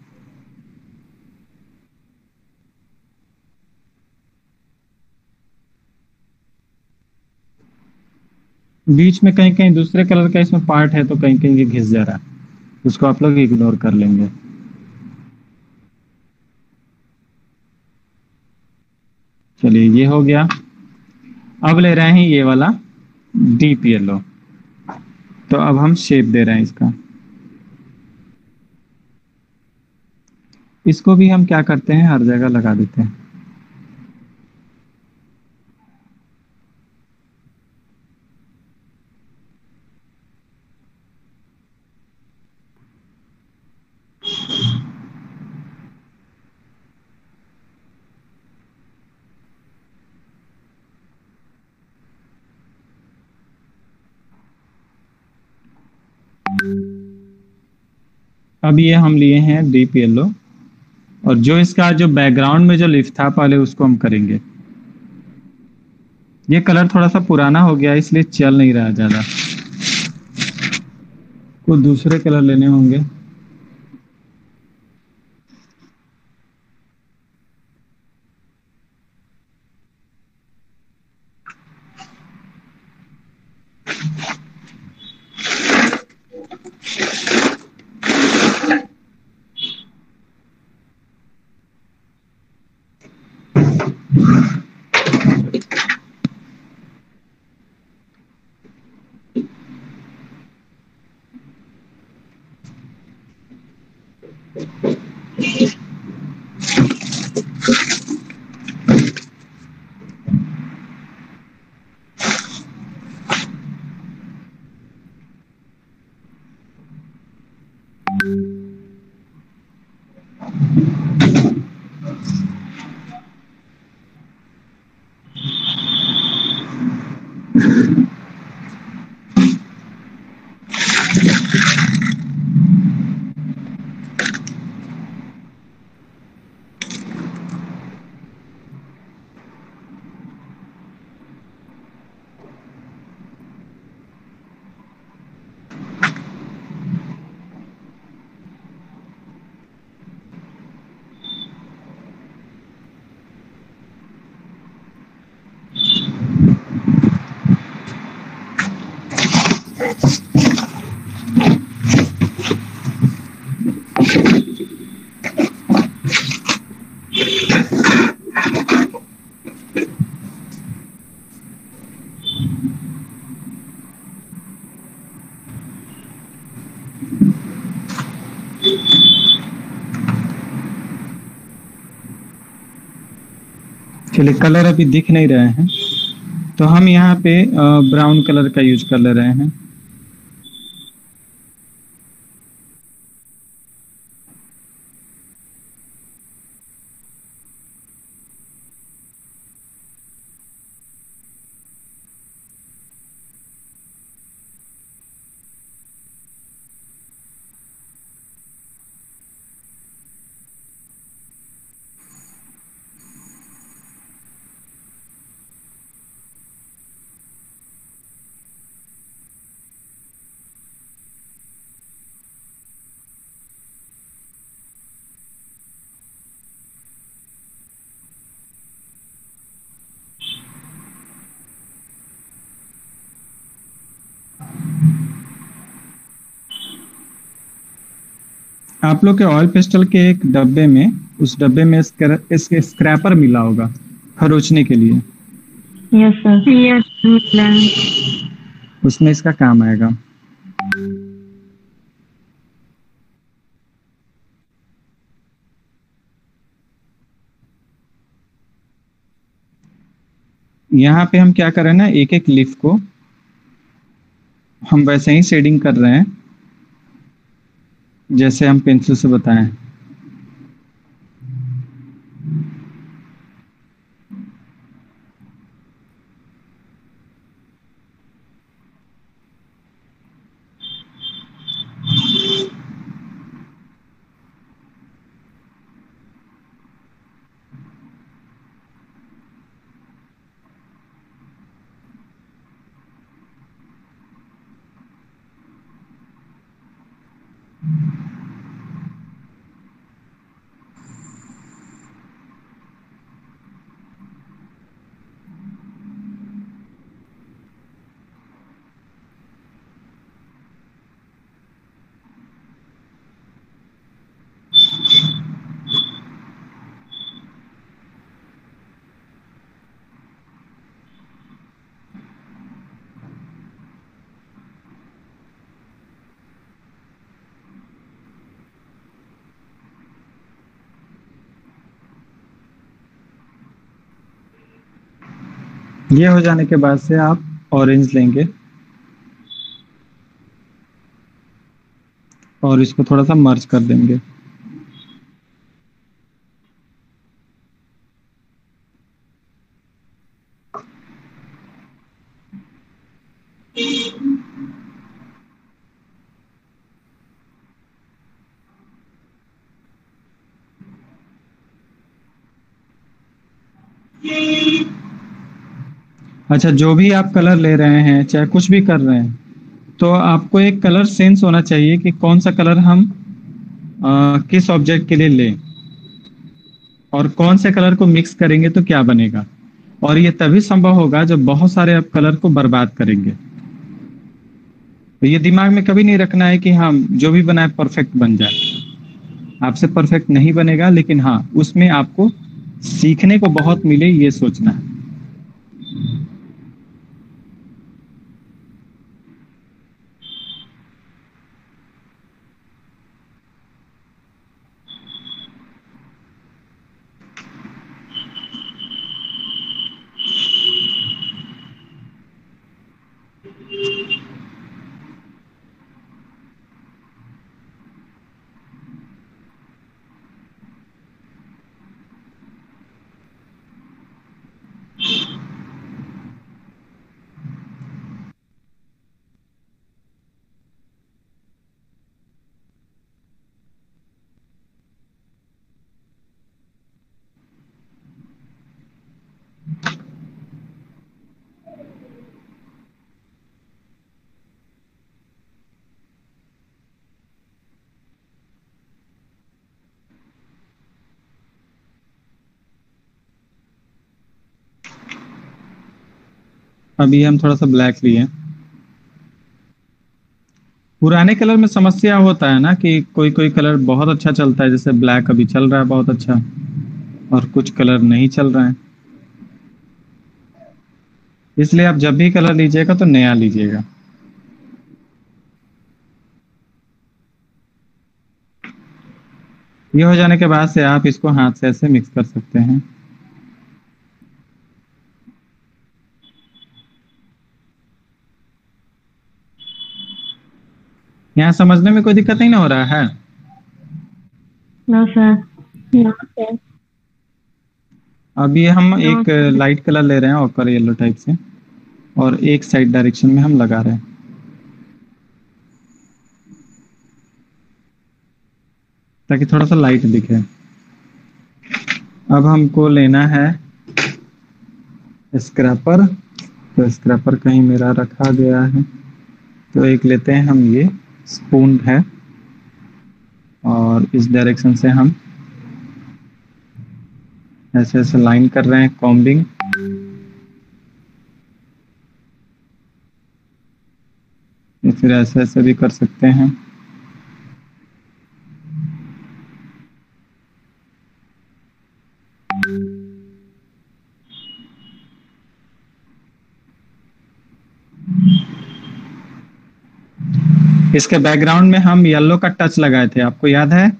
बीच में कहीं कहीं दूसरे कलर का इसमें पार्ट है तो कहीं कहीं ये घिस जा रहा है, उसको आप लोग इग्नोर कर लेंगे। चलिए ये हो गया। अब ले रहे हैं ये वाला डीप येलो, तो अब हम शेप दे रहे हैं इसका। इसको भी हम क्या करते हैं, हर जगह लगा देते हैं। अब ये हम लिए हैं डीप येलो, और जो इसका जो बैकग्राउंड में जो लिफ था पहले उसको हम करेंगे। ये कलर थोड़ा सा पुराना हो गया इसलिए चल नहीं रहा ज्यादा, कुछ दूसरे कलर लेने होंगे। चलिए कलर अभी दिख नहीं रहे हैं तो हम यहाँ पे ब्राउन कलर का यूज कर ले रहे हैं। आप लोग के ऑयल पेस्टल के एक डब्बे में, उस डब्बे में इसके स्क्रैपर मिला होगा खरोचने के लिए। Yes sir. यस मिला है। उसमें इसका काम आएगा। यहाँ पे हम क्या कर रहे हैं ना, एक एक लीफ को हम वैसे ही शेडिंग कर रहे हैं जैसे हम पेंसिल से बताएं। ये हो जाने के बाद से आप ऑरेंज लेंगे और इसको थोड़ा सा मर्ज कर देंगे। अच्छा, जो भी आप कलर ले रहे हैं, चाहे कुछ भी कर रहे हैं, तो आपको एक कलर सेंस होना चाहिए कि कौन सा कलर हम आ, किस ऑब्जेक्ट के लिए लें और कौन से कलर को मिक्स करेंगे तो क्या बनेगा। और ये तभी संभव होगा जब बहुत सारे आप कलर को बर्बाद करेंगे। तो ये दिमाग में कभी नहीं रखना है कि हम जो भी बनाए परफेक्ट बन जाए। आपसे परफेक्ट नहीं बनेगा, लेकिन हाँ, उसमें आपको सीखने को बहुत मिले, ये सोचना है। अभी हम थोड़ा सा ब्लैक लिए। पुराने कलर में समस्या होता है ना कि कोई कोई कलर बहुत अच्छा चलता है, जैसे ब्लैक अभी चल रहा है बहुत अच्छा, और कुछ कलर नहीं चल रहा है। इसलिए आप जब भी कलर लीजिएगा तो नया लीजिएगा। ये हो जाने के बाद से आप इसको हाथ से ऐसे मिक्स कर सकते हैं। यहाँ समझने में कोई दिक्कत नहीं ना हो रहा है? No sir. No sir. अभी हम एक लाइट कलर ले रहे हैं ऑकर येलो टाइप से, और एक साइड डायरेक्शन में हम लगा रहे हैं ताकि थोड़ा सा लाइट दिखे। अब हमको लेना है स्क्रैपर। तो स्क्रैपर कहीं मेरा रखा गया है, तो एक लेते हैं हम, ये स्पून है, और इस डायरेक्शन से हम ऐसे ऐसे लाइन कर रहे हैं, कॉम्बिंग। फिर ऐसे ऐसे भी कर सकते हैं। इसके बैकग्राउंड में हम येलो का टच लगाए थे, आपको याद है?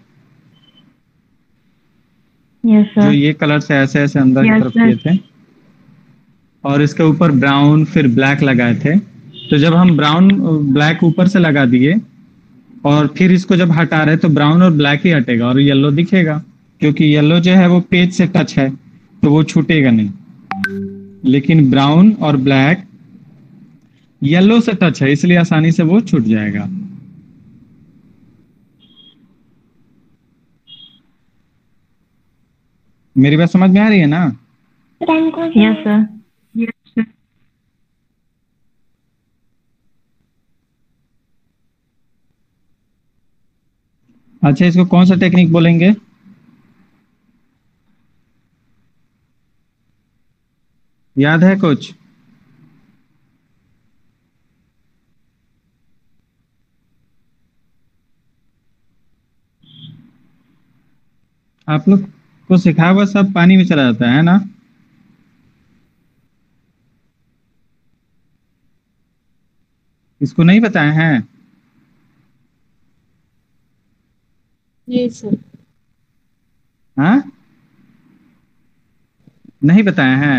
यस जो सर। ये कलर से ऐसे ऐसे अंदर की Yes, तरफ sir. किए थे, और इसके ऊपर ब्राउन फिर ब्लैक लगाए थे। तो जब हम ब्राउन ब्लैक ऊपर से लगा दिए और फिर इसको जब हटा रहे तो ब्राउन और ब्लैक ही हटेगा और येलो दिखेगा, क्योंकि येलो जो है वो पेज से टच है तो वो छूटेगा नहीं। लेकिन ब्राउन और ब्लैक येलो से टच है, इसलिए आसानी से वो छूट जाएगा। मेरी बात समझ में आ रही है ना? Yes, sir. Yes, sir. अच्छा, इसको कौन सा टेक्निक बोलेंगे? याद है कुछ? आप लोग को सिखाया हुआ सब पानी में चला जाता है ना? इसको नहीं बताए हैं? जी सर। हाँ, नहीं बताए हैं?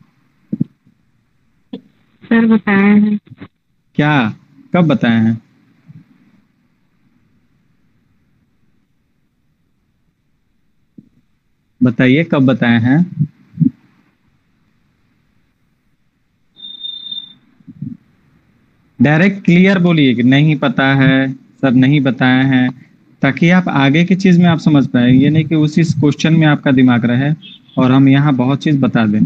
सर बताए हैं। क्या, कब बताए हैं? बताइए कब बताए हैं? डायरेक्ट क्लियर बोलिए कि नहीं पता है, सर नहीं बताए हैं, ताकि आप आगे की चीज में आप समझ पाए। ये नहीं कि उसी क्वेश्चन में आपका दिमाग रहे और हम यहाँ बहुत चीज बता दें।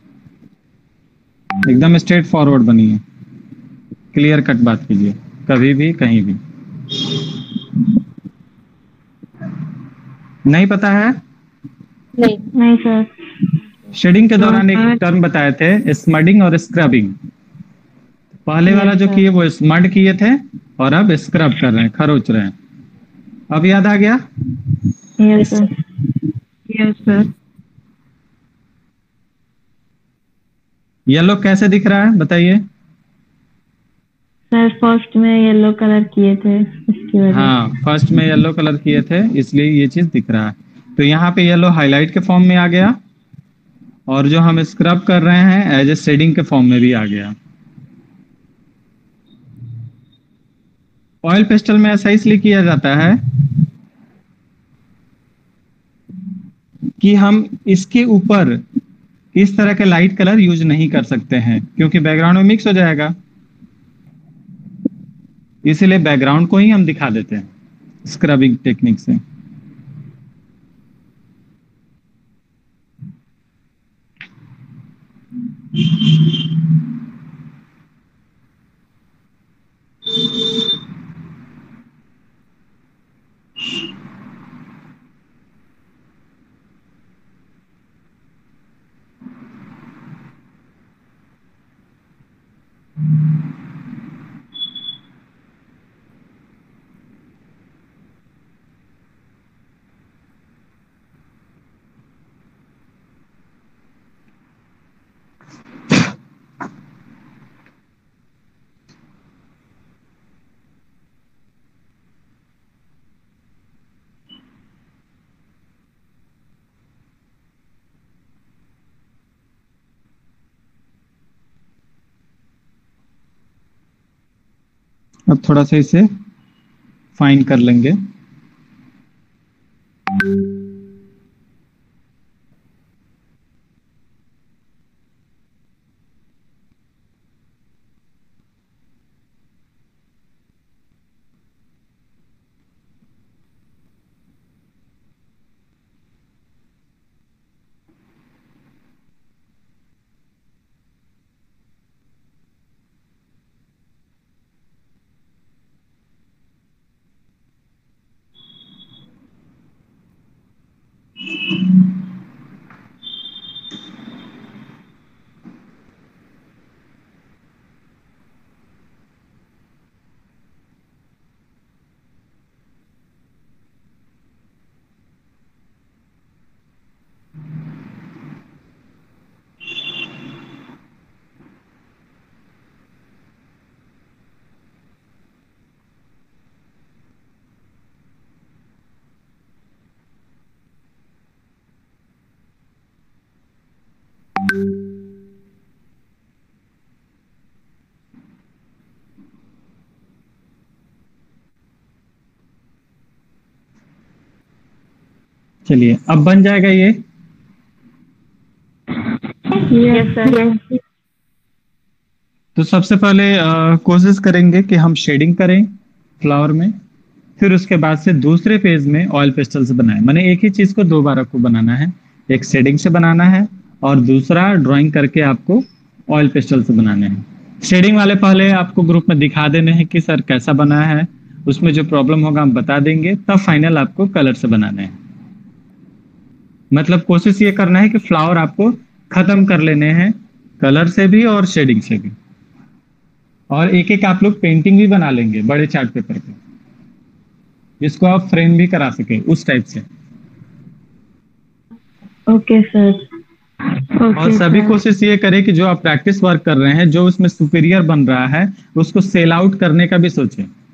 एकदम स्ट्रेट फॉरवर्ड बनिए, क्लियर कट बात कीजिए, कभी भी कहीं भी। नहीं पता है? नहीं। नहीं सर। शेडिंग के नो दौरान एक सर। टर्म बताए थे, स्मडिंग और स्क्रबिंग। पहले वाला Yes, जो sir. किए वो स्मड किए थे और अब स्क्रब कर रहे हैं, खरोच रहे हैं। अब याद आ गया? Yes, sir. Yes, sir. Yellow कैसे दिख रहा है बताइए? सर फर्स्ट में येलो कलर किए थे इसकी वजह हाँ, फर्स्ट में येलो कलर किए थे इसलिए ये चीज दिख रहा है। तो यहाँ पे येलो हाईलाइट के फॉर्म में आ गया और जो हम स्क्रब कर रहे हैं एज ए शेडिंग के फॉर्म में भी आ गया। ऑयल पेस्टल में ऐसा इसलिए किया जाता है कि हम इसके ऊपर इस तरह के लाइट कलर यूज नहीं कर सकते हैं, क्योंकि बैकग्राउंड में मिक्स हो जाएगा। इसीलिए बैकग्राउंड को ही हम दिखा देते हैं स्क्रबिंग टेक्निक से। अब थोड़ा सा इसे फाइन कर लेंगे। चलिए अब बन जाएगा ये। Yes sir. तो सबसे पहले अ, कोशिश करेंगे कि हम शेडिंग करें फ्लावर में, फिर उसके बाद से दूसरे फेज में ऑयल पेस्टल से बनाएं। मैंने एक ही चीज को दो बार आपको बनाना है, एक शेडिंग से बनाना है और दूसरा ड्राइंग करके आपको ऑयल पेस्टल से बनाने हैं। शेडिंग वाले पहले आपको ग्रुप में दिखा देने हैं कि सर कैसा बना है, उसमें जो प्रॉब्लम होगा हम बता देंगे, तब फाइनल आपको कलर से बनाने हैं। मतलब कोशिश ये करना है कि फ्लावर आपको खत्म कर लेने हैं कलर से भी और शेडिंग से भी। और एक एक आप लोग पेंटिंग भी बना लेंगे बड़े चार्ट पेपर पे, जिसको आप फ्रेम भी करा सके उस टाइप से। Okay sir. और सभी कोशिश ये करें कि जो आप प्रैक्टिस वर्क कर रहे हैं, जो उसमें सुपीरियर बन रहा है, उसको सेल आउट करने का भी सोचें।